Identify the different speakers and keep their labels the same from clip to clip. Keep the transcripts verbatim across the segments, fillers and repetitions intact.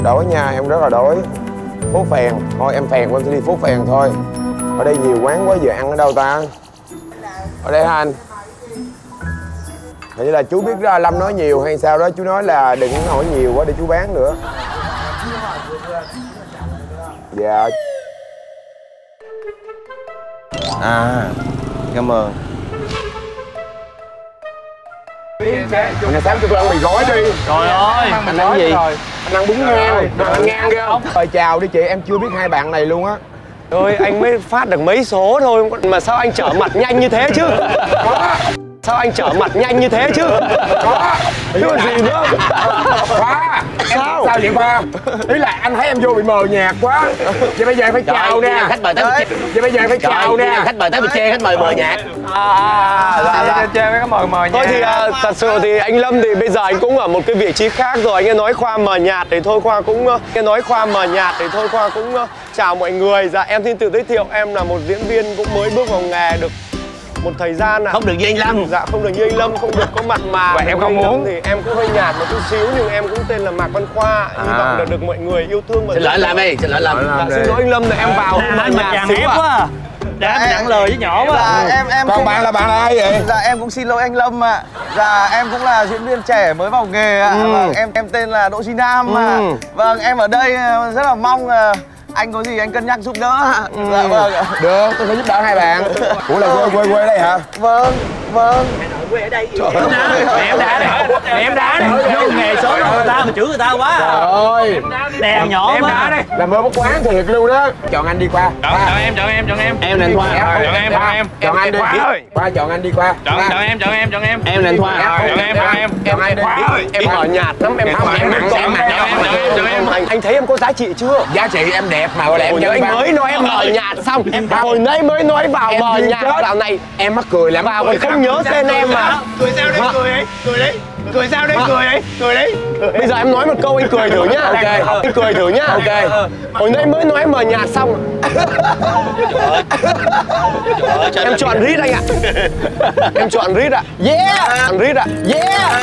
Speaker 1: Đói nha, em rất là đói. Phố Phèn, thôi em phèn em sẽ đi phố Phèn thôi. Ở đây nhiều quán quá, giờ ăn ở đâu ta? Ở đây hả anh? Hình như là chú biết ra Lâm nói nhiều hay sao đó, chú nói là đừng hỏi nhiều quá để chú bán nữa. Dạ.
Speaker 2: À, cảm ơn.
Speaker 1: Ngày sáng cho tôi ăn mì gói đi.
Speaker 2: Trời ơi, anh ăn gì?
Speaker 1: Anh ăn bún ngang, ăn ngang ghê không? Rồi chào đi chị, em chưa biết hai bạn này luôn á.
Speaker 2: Thôi anh mới phát được mấy số thôi mà sao anh trở mặt nhanh như thế chứ? Sao anh trở mặt nhanh như thế chứ?
Speaker 1: Có.
Speaker 2: Chứ còn gì nữa?
Speaker 1: Khoa.
Speaker 2: Sao?
Speaker 1: Sao vậy Khoa? Ý là anh thấy em vô bị mờ nhạt quá. Vậy bây giờ phải chào nè.
Speaker 2: Khách mời tới bị chê.
Speaker 1: Vậy bây giờ phải chào nè.
Speaker 2: Khách mời tới bị chê, khách mời mờ nhạt.
Speaker 1: À, là chê mấy cái mờ mờ nhạt.
Speaker 2: Thôi thì uh, thật sự thì anh Lâm thì bây giờ anh cũng ở một cái vị trí khác rồi. Anh ấy nói Khoa mờ nhạt thì thôi Khoa cũng uh, nghe nói Khoa mờ nhạt thì thôi Khoa cũng uh, chào mọi người. Dạ em xin tự giới thiệu, em là một diễn viên cũng mới bước vào nghề được một thời gian ạ.
Speaker 3: Không được như anh Lâm.
Speaker 2: Dạ không được như anh Lâm, không được có mặt mà.
Speaker 1: Vậy em không muốn
Speaker 2: thì em cũng hơi nhạt một chút xíu, nhưng em cũng tên là Mạc Văn Khoa. Hy
Speaker 1: à.
Speaker 2: vọng là được mọi người yêu thương.
Speaker 3: Xin lỗi Lâm đi, xin lỗi Lâm.
Speaker 2: Dạ, xin lỗi anh Lâm là em vào
Speaker 4: Dạ,
Speaker 2: hơi nhạt xíu
Speaker 4: quá à. Dạ em nặng lời với nhỏ quá.
Speaker 5: Dạ em em
Speaker 1: Còn
Speaker 5: cũng...
Speaker 1: bạn là bạn là ai vậy?
Speaker 5: Dạ em cũng xin lỗi anh Lâm ạ. Dạ em cũng là diễn viên trẻ mới vào nghề ạ.
Speaker 1: Ừ.
Speaker 5: Vâng, em em tên là Đỗ Duy Nam ạ.
Speaker 1: Ừ.
Speaker 5: Vâng, em ở đây rất là mong anh có gì anh cân nhắc giúp đỡ ạ.
Speaker 1: Ừ.
Speaker 5: Dạ vâng ạ.
Speaker 1: Được, tôi sẽ giúp đỡ hai bạn. Ủa là quê quê quê đây hả?
Speaker 5: Vâng, vâng.
Speaker 4: Quê ở đây. Mẹ em đá đi. Mẹ em đá đi. Vô nghề sớm người ta mà chửi người ta quá.
Speaker 1: Trời ơi.
Speaker 4: Đè nhỏ quá.
Speaker 1: Làm mơ bốc quán thiệt luôn đó. Chọn anh đi qua.
Speaker 6: Chọn, chọn em, chọn em, chọn em.
Speaker 3: Em là anh Thoa.
Speaker 6: Chọn em, chọn em.
Speaker 1: Chọn anh đi. Qua chọn anh đi qua.
Speaker 6: Chọn, chọn em, chọn em, chọn em.
Speaker 3: Em là anh Thoa.
Speaker 6: Chọn em, chọn em.
Speaker 1: Em ai đi?
Speaker 2: Em mờ nhạt lắm, em không em
Speaker 1: nặng, em nặng,
Speaker 6: chọn em, chọn em, chọn em.
Speaker 2: anh anh thấy em có giá trị chưa?
Speaker 1: Giá trị em đẹp mà gọi là em
Speaker 2: Hồi nãy anh mới nói em mờ nhạt xong, em hồi nãy mới nói vào mờ nhạt vào này
Speaker 1: em mắc cười lắm.
Speaker 2: vào còn không nhớ tên em mà.
Speaker 6: Cười sao đây, cười ấy, cười đấy. Cười sao đây, cười ấy, cười đấy.
Speaker 2: Bây giờ em nói một câu anh cười thử nhá. Ok. Anh cười thử nhá. Ok. Hồi nãy mới nói mờ nhạt xong. Em chọn rít anh ạ. Em chọn rít ạ. Yeah. Chọn rít ạ. Yeah.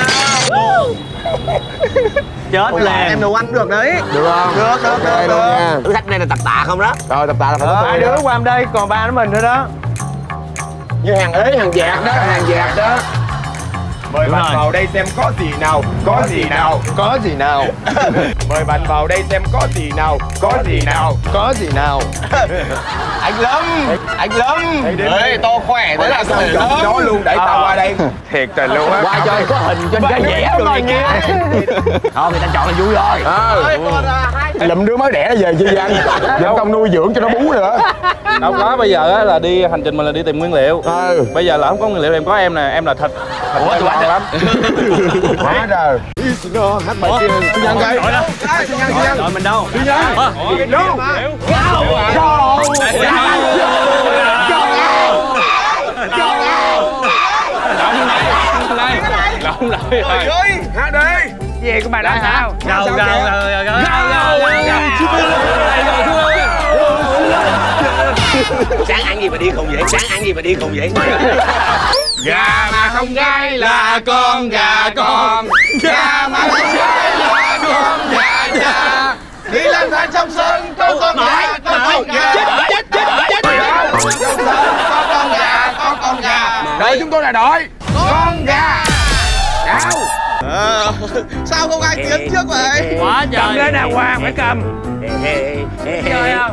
Speaker 4: Chết lẹ.
Speaker 5: Em nấu ăn được đấy.
Speaker 1: Được không?
Speaker 5: Được, được, được,
Speaker 1: luôn
Speaker 5: được.
Speaker 1: nha.
Speaker 3: Thử thách này là tập tạ không đó?
Speaker 1: Rồi tập tạ là phải có
Speaker 5: Hai
Speaker 1: tôi
Speaker 5: đứa
Speaker 1: đó.
Speaker 5: qua đây còn ba đứa mình nữa đó.
Speaker 1: Như hàng ế, hàng dạt đó, hàng dạt đó. Mời bạn vào đây xem có gì nào, có gì nào, có gì nào. Mời bạn vào đây xem có gì nào, có gì nào, có gì nào.
Speaker 5: Anh Lâm, anh Lâm.
Speaker 1: Ê, to khỏe thế là sao chọn chó luôn để tao qua đây. Thiệt tình luôn á.
Speaker 3: Qua cho anh có hình trên cái vẽ rồi này kia. Thôi người ta chọn là vui rồi.
Speaker 1: Ờ. Lụm đứa mới đẻ về chi anh. Giờ công nuôi dưỡng cho nó bú nữa.
Speaker 6: Đâu có, bây giờ á là đi hành trình mình là đi tìm nguyên liệu.
Speaker 1: Ừ.
Speaker 6: Bây giờ là không có nguyên liệu, em có em nè, em là thịt.
Speaker 3: Ủa tụi anh
Speaker 6: lắm.
Speaker 1: Hóa rồi. Nó hát bài kia Sư Nhân coi. Sư Nhân, Sư Nhân.
Speaker 4: Rồi mình đâu?
Speaker 1: Sư Nhân. Đâu?
Speaker 6: Lộn lại.
Speaker 1: Hát đi.
Speaker 6: Về của bà đó sao?
Speaker 4: Gào gào gào gào
Speaker 3: Sáng ăn gì mà đi khùng vậy? Sáng ăn gì mà đi khùng vậy?
Speaker 6: Gà mà không gáy là con gà con. Gà mà không gáy là con gà cha. Đi lang thang trong sân có con gà, có con gà. Chết chết chết chết. Trong sân có con gà, có con gà.
Speaker 1: Đội chúng tôi là đội con gà. Nào.
Speaker 5: Sao không ai tiến trước vậy?
Speaker 4: Quá trời.
Speaker 6: Cầm lên nào Hoàng, phải cầm.
Speaker 4: Chơi không?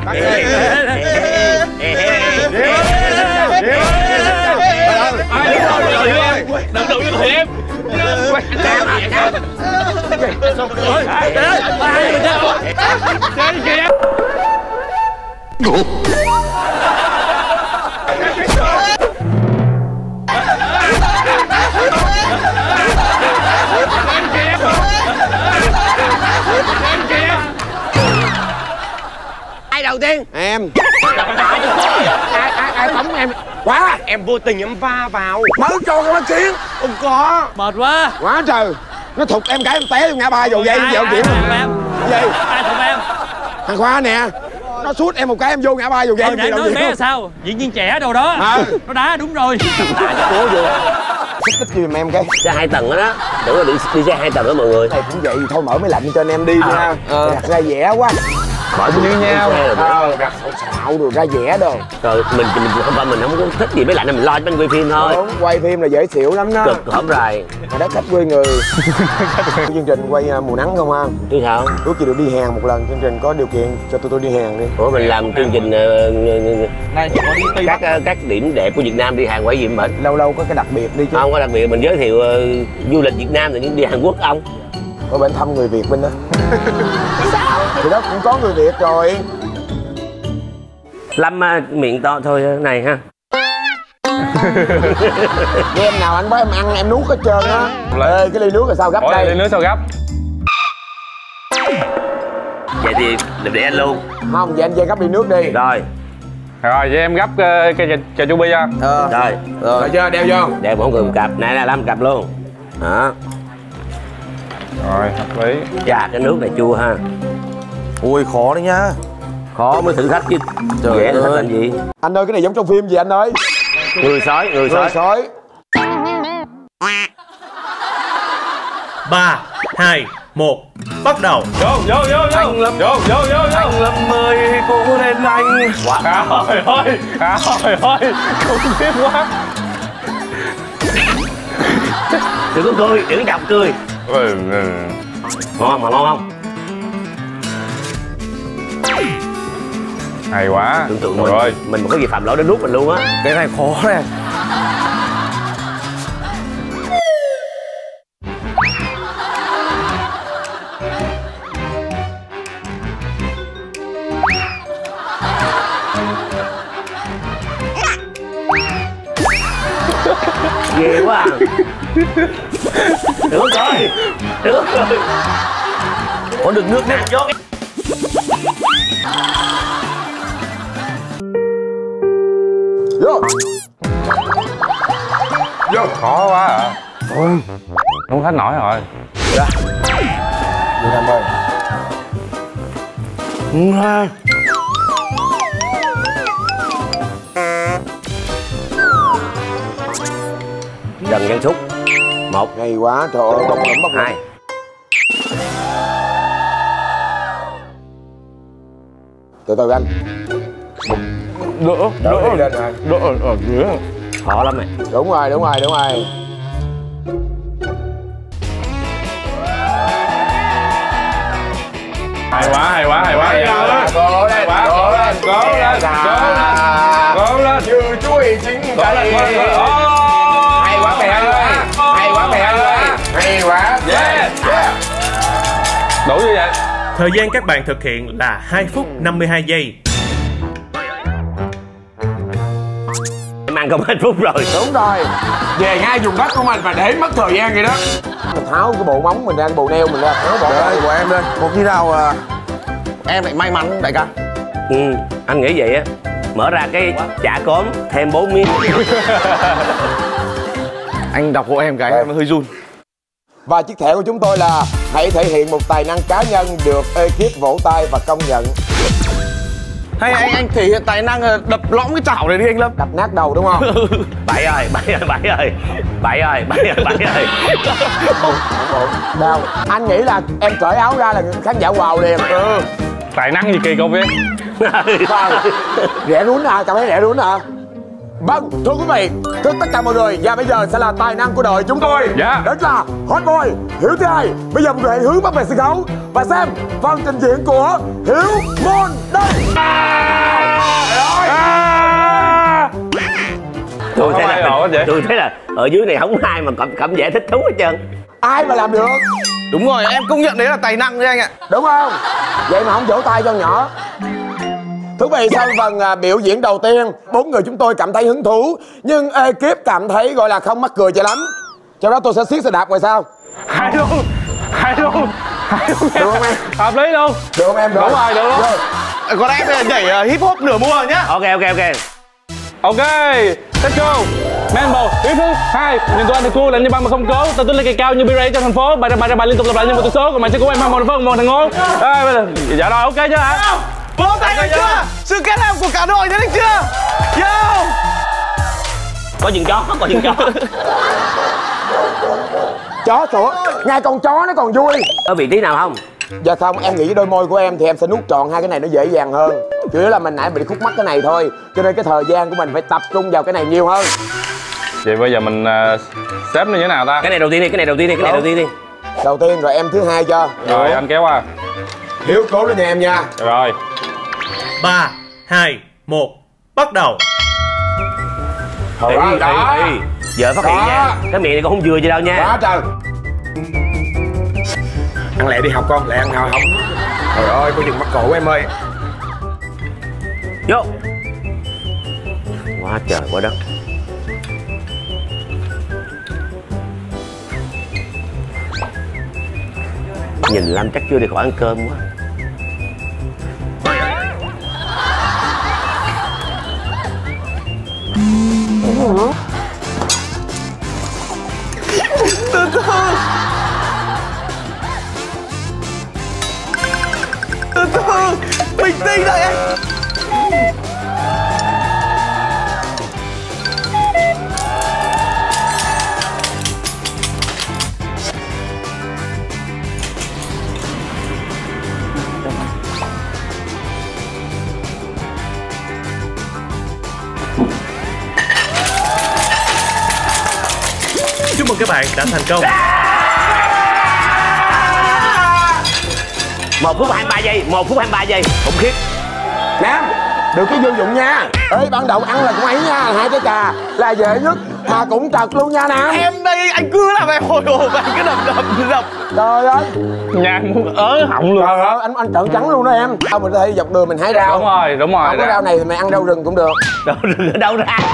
Speaker 6: Đừng đụng vô em.
Speaker 3: Ai đầu tiên?
Speaker 2: Em.
Speaker 1: Ai ai ai tống em?
Speaker 2: Quá. Em vô tình em va vào.
Speaker 1: Mới cho cái bác chiến.
Speaker 2: Không có.
Speaker 4: Mệt quá.
Speaker 1: Quá trời. Nó thụt em cái em té ngã ba dầu dây dạo chuyện.
Speaker 4: Em.
Speaker 1: Gì?
Speaker 4: Ai thùng em?
Speaker 1: Thằng Khoa nè. Nó sút em một cái em vô ngã ba dầu dây.
Speaker 4: Ờ, để nói bé là sao? Diễn viên trẻ đâu đó.
Speaker 1: À.
Speaker 4: Nó đá đúng rồi.
Speaker 1: Ủa gì?
Speaker 2: Xích tích cho giùm em cái.
Speaker 3: Xe hai tầng đó đó. Tưởng là đi, đi xe hai tầng đó mọi người.
Speaker 2: Này cũng vậy thôi, mở máy lạnh cho anh em đi
Speaker 3: À.
Speaker 2: nha. Ờ. Đặt ra dẻ quá.
Speaker 3: Mở như nhau.
Speaker 2: Ờ, đặt xạo xạo rồi ra dẻ đồ.
Speaker 3: Rồi mình mình không phải mình không có thích gì mấy lạnh, mình lo cho bên quay phim thôi.
Speaker 2: Đúng, quay phim là dễ xỉu lắm đó.
Speaker 3: Cực hổm rày.
Speaker 2: Hồi đó khách quê người. Chương trình quay uh, mùa nắng không ha?
Speaker 3: Chứ sao?
Speaker 2: Ước gì được đi Hàn một lần, chương trình có điều kiện cho tụi tôi đi Hàn đi.
Speaker 3: Ủa mình làm chương trình uh,
Speaker 5: Này chỉ có đi Tây
Speaker 3: các uh, các điểm đẹp của Việt Nam đi Hàn quay gì mà
Speaker 2: Lâu lâu có cái đặc biệt đi chứ.
Speaker 3: không có đặc biệt, mình giới thiệu uh, du lịch Việt Nam thì đi Hàn Quốc ông.
Speaker 2: Có bên thăm người Việt bên đó. Sao? Thì đó cũng có người Việt rồi.
Speaker 3: Lâm uh, miệng to thôi này ha.
Speaker 2: Game nào anh bái em ăn em nuốt hết trơn á. Ê, cái ly nước là sao gấp đây?
Speaker 6: Ly nước sao gấp?
Speaker 3: Vậy thì để anh luôn.
Speaker 2: Không, vậy anh về gấp ly nước đi.
Speaker 3: Rồi.
Speaker 6: Rồi vậy em gấp uh, cái cho, cho chú Bi cho.
Speaker 2: Ờ.
Speaker 3: Rồi.
Speaker 2: Rồi chưa, đeo vô.
Speaker 3: Để một người một cặp. Này là Lâm cặp luôn. Đó.
Speaker 6: Rồi hợp lý.
Speaker 3: Dạ cái nước này chua ha.
Speaker 5: Ui khó đấy nhá.
Speaker 3: Khó mới thử thách chứ.
Speaker 5: Trời
Speaker 3: Dễ thử thách
Speaker 5: ơi.
Speaker 3: làm gì?
Speaker 2: Anh ơi, cái này giống trong phim gì anh ơi?
Speaker 3: Người sói, người
Speaker 2: Rồi
Speaker 3: sói.
Speaker 2: sói.
Speaker 4: Ba, hai, một, bắt đầu.
Speaker 6: Vô vô vô vô. Anh Lâm. Vô vô vô vô.
Speaker 5: Anh Lâm ơi, cố lên anh.
Speaker 6: Trời ơi. Trời ơi. Khủng khiếp quá.
Speaker 3: Đừng có cười, đừng có đọc cười. Ngon mà ngon không?
Speaker 6: Hay quá.
Speaker 3: Tưởng tượng mình,
Speaker 6: rồi.
Speaker 3: mình mà có gì phạm lỗi đến nuốt mình luôn á.
Speaker 5: Cái này khó này.
Speaker 3: Ghê quá à. Được rồi. Được rồi.
Speaker 5: Có được nước nè.
Speaker 3: Vô.
Speaker 2: Vô.
Speaker 6: Vô. Khó quá à. Không hết nổi rồi.
Speaker 2: Đi Nam ơi.
Speaker 3: Dần nhân xúc. Một.
Speaker 2: Hay quá, trời ơi, bốc lắm bốc lắm.
Speaker 3: Hai.
Speaker 2: Từ từ anh.
Speaker 5: Đỡ.
Speaker 2: Đỡ đi lên rồi.
Speaker 5: Đỡ ở, ở dưới.
Speaker 3: Khó lắm này.
Speaker 2: Đúng rồi, đúng rồi, đúng rồi.
Speaker 6: Hay quá, hay quá, hay quá.
Speaker 1: Hay quá. Cố lên,
Speaker 6: quá.
Speaker 1: cố lên,
Speaker 6: Cố lên, cố lên. Cố lên.
Speaker 1: Như chuối chín
Speaker 6: Cố lên, cố
Speaker 1: cây.
Speaker 6: lên.
Speaker 1: Hay quá mẹ ơi. Hay quá mẹ ơi. Hay quá.
Speaker 6: Yeah.
Speaker 1: Yeah.
Speaker 6: Đủ như vậy.
Speaker 4: Thời gian các bạn thực hiện là hai phút năm mươi hai giây.
Speaker 3: Em ăn không hết phút rồi.
Speaker 2: Đúng rồi.
Speaker 1: Về ngay dùng đất của mình và để mất thời gian vậy đó.
Speaker 2: Mình tháo cái bộ móng mình ra, cái bộ neo mình ra, tháo bộ
Speaker 5: Đây
Speaker 2: đây.
Speaker 5: của em đây. Có khi nào à, em lại may mắn đại ca?
Speaker 3: Ừ, anh nghĩ vậy á. Mở ra cái chả cốm thêm bốn miếng.
Speaker 5: Anh đọc hộ em cái em hơi run.
Speaker 2: Và chiếc thẻ của chúng tôi là hãy thể hiện một tài năng cá nhân được ekip vỗ tay và công nhận.
Speaker 5: Hay anh anh thể hiện tài năng là đập lõm cái chảo này đi anh Lâm.
Speaker 2: Đập nát đầu đúng không?
Speaker 3: Bảy ơi, bảy ơi, bảy ơi. Bảy ơi, bảy ơi, bảy ơi.
Speaker 2: Đâu? Anh nghĩ là em cởi áo ra là khán giả wow liền.
Speaker 5: Ừ.
Speaker 6: Tài năng gì kỳ cục vậy?
Speaker 2: Vâng. Rẻ rún hả? Cảm thấy rẻ rún hả? Vâng, thưa quý vị, thưa tất cả mọi người, và bây giờ sẽ là tài năng của đội chúng tôi.
Speaker 6: Dạ.
Speaker 2: Đó là Hot Boy, Hiếu thứ hai. Bây giờ mọi người hãy hướng mắt về sân khấu và xem phần trình diễn của Hiếu Môn đây.
Speaker 3: Tôi thấy
Speaker 6: Không ai
Speaker 3: là,
Speaker 6: ổn vậy?
Speaker 3: tôi thấy là ở dưới này không ai mà cảm, cảm giác thích thú hết trơn.
Speaker 2: Ai mà làm được?
Speaker 5: Đúng rồi, em công nhận đấy là tài năng đấy anh ạ.
Speaker 2: Đúng không? Vậy mà không vỗ tay cho nhỏ. Thú vị, sau phần à, biểu diễn đầu tiên, bốn người chúng tôi cảm thấy hứng thú, nhưng ekip cảm thấy gọi là không mắc cười cho lắm. Cho đó tôi sẽ siết xe đạp rồi sao?
Speaker 6: Hay luôn. Hay luôn. Hay luôn.
Speaker 2: Được không em?
Speaker 6: Hợp lý luôn.
Speaker 2: Được không em? Được.
Speaker 6: Đúng rồi, được luôn.
Speaker 2: Rồi.
Speaker 5: Còn em bây giờ nhảy uh, hip hop nửa mùa nhá.
Speaker 3: Ok, ok, ok.
Speaker 6: Ok, let's go. Mambo, ý thứ hai, nhìn tụi anh thì cool là như băng mà không cố, tao tôi lên cây cao như B-Ray trong thành phố, bài ra bài ra bài liên tục lặp lại như một tỷ số, còn mày sẽ của em mang một thành phố một thằng ngố. Đây, bây giờ, dạ rồi, ok chưa hả?
Speaker 5: Vỗ tay được chưa? Sự kết hợp của cả đội thế được chưa? Yo.
Speaker 3: Có chừng chó, có chừng chó.
Speaker 1: Chó sủa, ngay con chó nó còn vui.
Speaker 3: Có vị trí nào không?
Speaker 1: Dạ không, em nghĩ đôi môi của em thì em sẽ nuốt trọn hai cái này nó dễ dàng hơn. Chủ yếu là mình nãy bị khúc mắc cái này thôi, cho nên cái thời gian của mình phải tập trung vào cái này nhiều hơn.
Speaker 6: Vậy bây giờ mình uh, xếp nó như thế nào ta?
Speaker 3: Cái này đầu tiên đi, cái này đầu tiên đi, cái này đầu tiên đi.
Speaker 1: Đầu tiên rồi em thứ hai cho.
Speaker 6: Rồi anh kéo qua.
Speaker 1: Hiếu cố lên nha em nha.
Speaker 6: Rồi.
Speaker 4: Ba, hai, một, bắt đầu.
Speaker 1: Thôi
Speaker 3: Ê,
Speaker 1: đó,
Speaker 3: ê,
Speaker 1: đó.
Speaker 3: ê. Vợ phát hiện
Speaker 1: Đó.
Speaker 3: nha. Cái miệng này con không vừa gì đâu nha.
Speaker 1: Quá trời. Ăn lẹ đi học con, lẹ ăn nào học. Trời ơi, có chừng mắc cổ em ơi.
Speaker 3: Vô. Quá trời quá đất. Nhìn Lâm chắc chưa đi khỏi ăn cơm quá.
Speaker 5: Từ từ. Từ từ. Bình tĩnh lại em.
Speaker 4: Chúc mừng các bạn đã thành công.
Speaker 3: Một phút hai mươi ba giây, một phút hai mươi ba giây. Khủng khiếp.
Speaker 1: Nam, đừng có vô dụng nha. Ê, ban đầu ăn là cũng ấy nha, hai cái cà là dễ nhất mà cũng trật luôn nha Nam.
Speaker 5: Em đây anh cứ làm em hồi hộp, anh cứ đập đập đập.
Speaker 1: Trời ơi,
Speaker 6: Nhang muốn ớ họng luôn.
Speaker 1: trời ơi, anh anh trợn trắng luôn đó em. Sao mình thấy dọc đường mình hái rau.
Speaker 6: Đúng rồi, đúng rồi.
Speaker 1: Không có rau này thì mày ăn rau rừng cũng được.
Speaker 3: Đâu rừng ở đâu ra?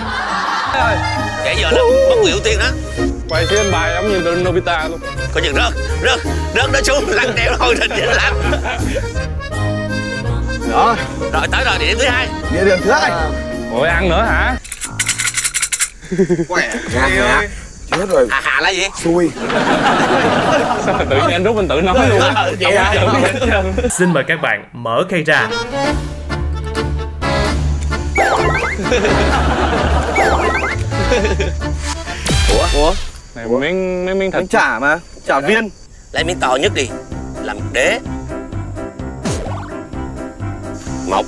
Speaker 3: Để giờ là mất người ưu tiên đó.
Speaker 6: Quay xí anh bài giống như Nobita luôn.
Speaker 3: Có chừng rớt, rớt, rớt nó xuống lăn đeo thôi nên dễ làm.
Speaker 5: Đó.
Speaker 3: Rồi tới rồi, địa điểm thứ hai.
Speaker 5: Địa điểm thứ hai.
Speaker 6: Ủa ăn nữa hả?
Speaker 5: Quẻ.
Speaker 1: Ngạc ngạc. Chết rồi.
Speaker 3: Hà hà là gì?
Speaker 1: Xui.
Speaker 6: Sao tự nhiên anh Rút anh tự nói luôn á.
Speaker 3: Vậy hả?
Speaker 4: Xin mời các bạn mở khay ra.
Speaker 3: Ủa? Ủa?
Speaker 6: Này miếng miếng miếng thịt.
Speaker 5: Bánh chả mà. Chả viên.
Speaker 3: Lấy miếng to nhất đi. Làm đế. Một.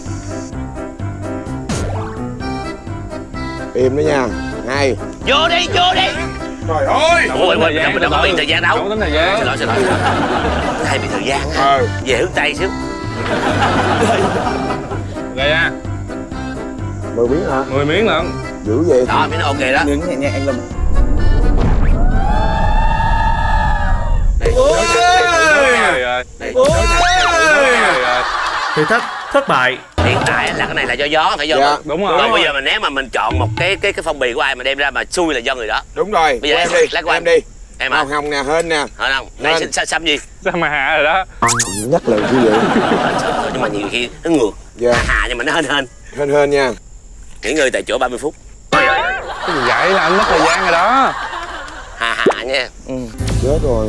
Speaker 1: Im đó nha. Hai.
Speaker 3: Vô đi, vô đi.
Speaker 1: Trời ơi.
Speaker 3: Ôi, mình đâu mình đâu có thời gian đâu.
Speaker 6: Không tính thời gian.
Speaker 3: Xin lỗi, xin lỗi. Hay bị thời gian á.
Speaker 1: Ờ.
Speaker 3: Về hướng Tây xíu.
Speaker 6: Rồi nha.
Speaker 1: Mười miếng hả?
Speaker 6: mười miếng lận.
Speaker 1: Dữ vậy.
Speaker 3: Đó, miếng nó ok đó.
Speaker 5: Miếng nhẹ nhẹ anh Lâm.
Speaker 6: Ôi. Rồi.
Speaker 4: Thử thách thất bại.
Speaker 3: Hiện tại là cái này là do gió, phải do
Speaker 1: Dạ.
Speaker 6: Đúng rồi.
Speaker 3: Còn bây giờ mà nếu mà mình chọn một cái cái cái phong bì của ai mà đem ra mà xui là do người đó.
Speaker 1: Đúng rồi.
Speaker 3: Bây giờ
Speaker 1: em
Speaker 3: em
Speaker 1: đi.
Speaker 3: lấy của
Speaker 1: Em
Speaker 3: em.
Speaker 1: đi.
Speaker 3: Em hả?
Speaker 1: Hồng hồng nè, hên nè.
Speaker 3: Hả không? Này
Speaker 1: Hên.
Speaker 3: xăm xăm gì?
Speaker 6: Sao mà hạ rồi đó.
Speaker 1: Nhắc lời như vậy.
Speaker 3: Nhưng mà nhiều khi nó ngược.
Speaker 1: Dạ.
Speaker 3: Hà nhưng mà nó hên hên.
Speaker 1: Hên hên nha.
Speaker 3: Nghỉ ngơi tại chỗ ba mươi phút.
Speaker 6: Cái gì vậy là anh mất thời gian rồi đó.
Speaker 3: Hà hà nha.
Speaker 1: Chết rồi.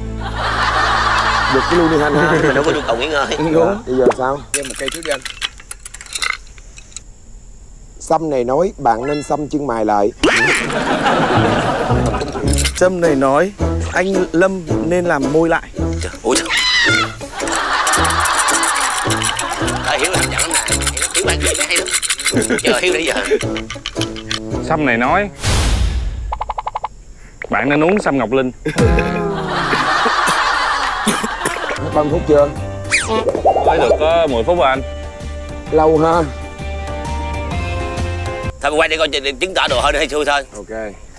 Speaker 1: Giật cái luôn đi Hanh ha.
Speaker 3: Mình đâu có nhu cầu nghỉ ngơi.
Speaker 1: Đúng. Bây giờ sao? Thêm một cây trước đi anh. Xăm này nói bạn nên xăm chân mày lại.
Speaker 5: Trâm này nói anh Lâm nên làm môi lại.
Speaker 3: Trời, ôi trời. Ờ, Hiếu làm giận lắm nè. Hiếu bạn gì hay lắm. Chờ Hiếu nãy giờ.
Speaker 6: Sâm này nói bạn nên uống sâm Ngọc Linh.
Speaker 1: Bao nhiêu phút chưa?
Speaker 6: Mới được có mười phút rồi anh.
Speaker 1: Lâu ha.
Speaker 3: Thôi quay đi coi chứng tỏ đồ hơn hay xui thôi.
Speaker 1: Ok.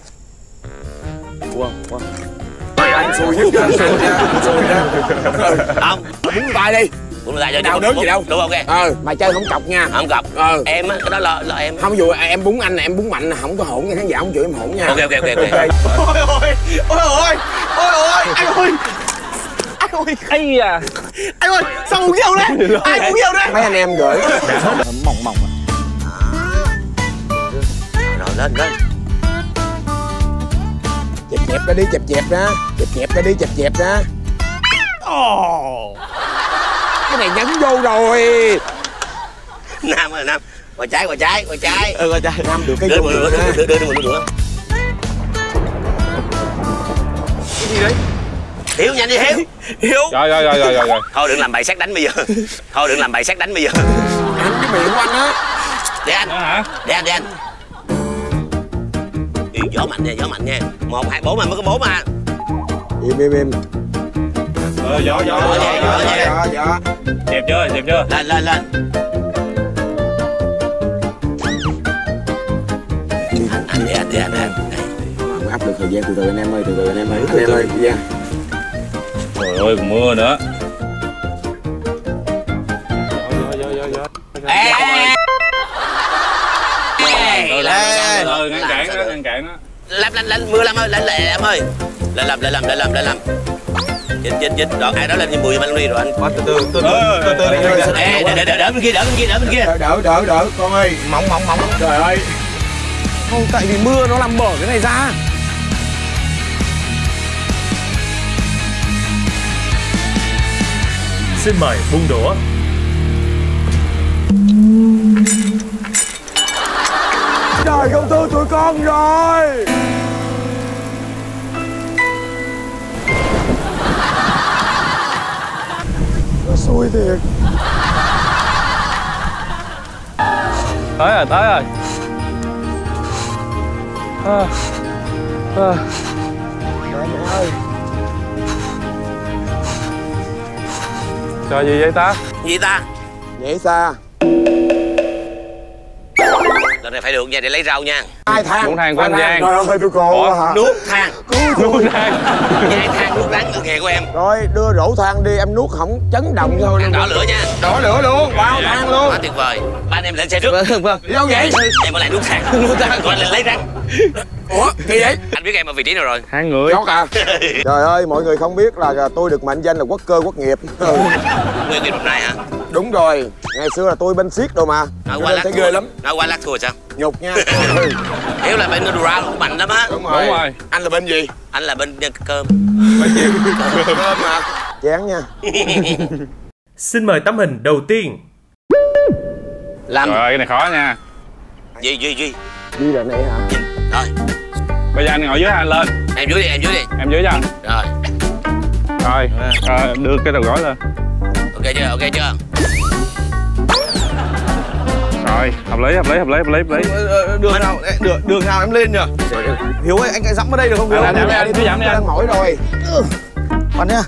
Speaker 5: Wow, wow.
Speaker 1: Anh xui nhất kìa. Xui đó.
Speaker 3: Không.
Speaker 1: Búng tay đi.
Speaker 3: Bún tay cho
Speaker 1: Nào đứng gì đâu.
Speaker 3: Đúng ok.
Speaker 1: Ờ, mà chơi không cọc nha.
Speaker 3: Không cọc.
Speaker 1: Ờ.
Speaker 3: Em á, cái đó là là em.
Speaker 1: Không dù em búng anh là em búng mạnh, không có hỗn nha, khán giả không chửi em hỗn nha.
Speaker 3: Ok ok ok ok.
Speaker 5: Ôi ôi, ôi ôi, ôi ôi, anh ơi. Anh ơi,
Speaker 6: Ây da.
Speaker 5: anh ơi, sao uống nhiều đấy? Ai uống nhiều đấy?
Speaker 1: Mấy anh em gửi.
Speaker 5: Mỏng mỏng à?
Speaker 3: Rồi lên lên.
Speaker 1: Chẹp chẹp ra đi, chẹp chẹp ra. Chẹp chẹp ra đi, chẹp chẹp ra.
Speaker 5: Ồ.
Speaker 1: Cái này nhấn vô rồi.
Speaker 3: Nam ơi Nam. Qua trái qua trái qua trái.
Speaker 5: Ừ, qua trái.
Speaker 1: Nam được cái
Speaker 3: Đưa
Speaker 1: chung
Speaker 3: đưa đưa đưa đưa đưa đưa đưa. Hiếu nhanh đi Hiếu. Hiếu.
Speaker 6: Rồi rồi rồi rồi rồi rồi.
Speaker 3: Thôi đừng làm bài xét đánh bây giờ. Thôi đừng làm bài xét đánh bây giờ.
Speaker 1: Anh cái miệng của anh á.
Speaker 3: Để anh.
Speaker 6: Hả?
Speaker 3: Để anh, để anh. Ý, gió mạnh nha, gió mạnh nha. Một, hai, bốn mà mới có bốn mà.
Speaker 1: Im im im.
Speaker 6: Ờ, gió gió
Speaker 3: Gió nha, gió nha.
Speaker 1: Dạ dạ.
Speaker 6: Đẹp chưa? Đẹp chưa?
Speaker 3: Lên, lên, lên. Anh, anh, để anh, để anh, để anh.
Speaker 1: Không áp lực thời gian, từ từ anh em ơi, từ từ anh em ơi. Anh em ơi, dạ.
Speaker 6: Trời ơi, còn mưa nữa.
Speaker 3: Ê, ê, ê.
Speaker 6: Ê,
Speaker 3: Lên,
Speaker 6: ừ, ngăn cản đó, ngăn cản đó.
Speaker 3: lên, lên, lên, mưa Lâm ơi, lên, lên, em ơi. Lên làm, lên làm, lên làm, lên làm. Dính, dính, dính. Rồi, ai đó lên như mười anh đi rồi anh.
Speaker 1: Từ từ, từ từ, từ từ đi.
Speaker 3: Ê, đỡ, đỡ, đỡ, đỡ bên kia, đỡ bên kia, đỡ bên kia.
Speaker 1: Đỡ, đỡ, đỡ, con ơi. Mỏng, mỏng, mỏng. Trời ơi.
Speaker 5: Không, tại vì mưa nó làm bở cái này ra.
Speaker 7: Xin mời buông đũa.
Speaker 2: Trời không thương tụi con rồi. Nó xui thiệt.
Speaker 6: Tới rồi, tới rồi. À, à.
Speaker 2: Trời mẹ ơi.
Speaker 6: Trời gì vậy ta?
Speaker 3: Gì ta?
Speaker 2: Nhảy xa.
Speaker 3: Lần này phải được nha để lấy rau nha.
Speaker 2: Hai thang.
Speaker 6: Nuốt thang của anh Giang.
Speaker 2: Trời ơi tụi con hả?
Speaker 3: Nuốt thang.
Speaker 6: Nuốt thang.
Speaker 3: Nhai thang nuốt rắn là nghề của em.
Speaker 2: Rồi đưa rổ thang đi, em nuốt không chấn động thôi.
Speaker 3: Thang đỏ lửa nha.
Speaker 1: Đổ lửa luôn, bao thang luôn.
Speaker 3: Quá tuyệt vời. Ba anh em lên xe trước.
Speaker 5: Vâng, vâng.
Speaker 1: Đi đâu vậy?
Speaker 3: Em ở lại nuốt thang. Nuốt thang còn lên lấy rắn.
Speaker 1: Ủa, kỳ vậy?
Speaker 3: Anh biết em ở vị trí nào rồi?
Speaker 6: Hai người.
Speaker 1: Chót à?
Speaker 2: Trời ơi, mọi người không biết là tôi được mệnh danh là quốc cơ quốc nghiệp.
Speaker 3: Nguyên nghiệp hôm nay hả?
Speaker 2: Đúng rồi, ngày xưa là tôi bên siết đồ mà.
Speaker 3: Nói qua lát
Speaker 2: thấy
Speaker 3: thua
Speaker 2: ghê lắm.
Speaker 3: Nói qua lát thua sao?
Speaker 2: Nhục nha.
Speaker 3: Hiếu là bên Dura cũng mạnh lắm á.
Speaker 1: Đúng rồi.
Speaker 6: Đúng rồi.
Speaker 1: Anh là bên gì?
Speaker 3: Anh là bên uh, cơm.
Speaker 1: Bên gì? Cơm mà.
Speaker 2: Chán nha.
Speaker 7: Xin mời tấm hình đầu tiên.
Speaker 3: Lâm.
Speaker 6: Rồi, cái này khó nha.
Speaker 3: Duy, Duy, Duy.
Speaker 2: Đi là này hả?
Speaker 3: Rồi,
Speaker 6: Bây giờ anh ngồi dưới, anh lên.
Speaker 3: em dưới đi, em dưới đi.
Speaker 6: Em dưới cho anh.
Speaker 3: Rồi,
Speaker 6: Rồi, à, đưa cái đầu gối lên.
Speaker 3: ok chưa, ok chưa?
Speaker 6: Rồi, hợp lý, hợp lý, hợp lý, hợp lý, hợp lý.
Speaker 5: Đường nào, đường, đường nào em lên nhỉ? Hiếu ơi, anh cái dẫm vào đây được không Hiếu?
Speaker 6: Anh giảm đi, anh cứ giảm đi
Speaker 2: Tôi
Speaker 6: anh.
Speaker 2: đang mỏi rồi.
Speaker 5: Bạn nha.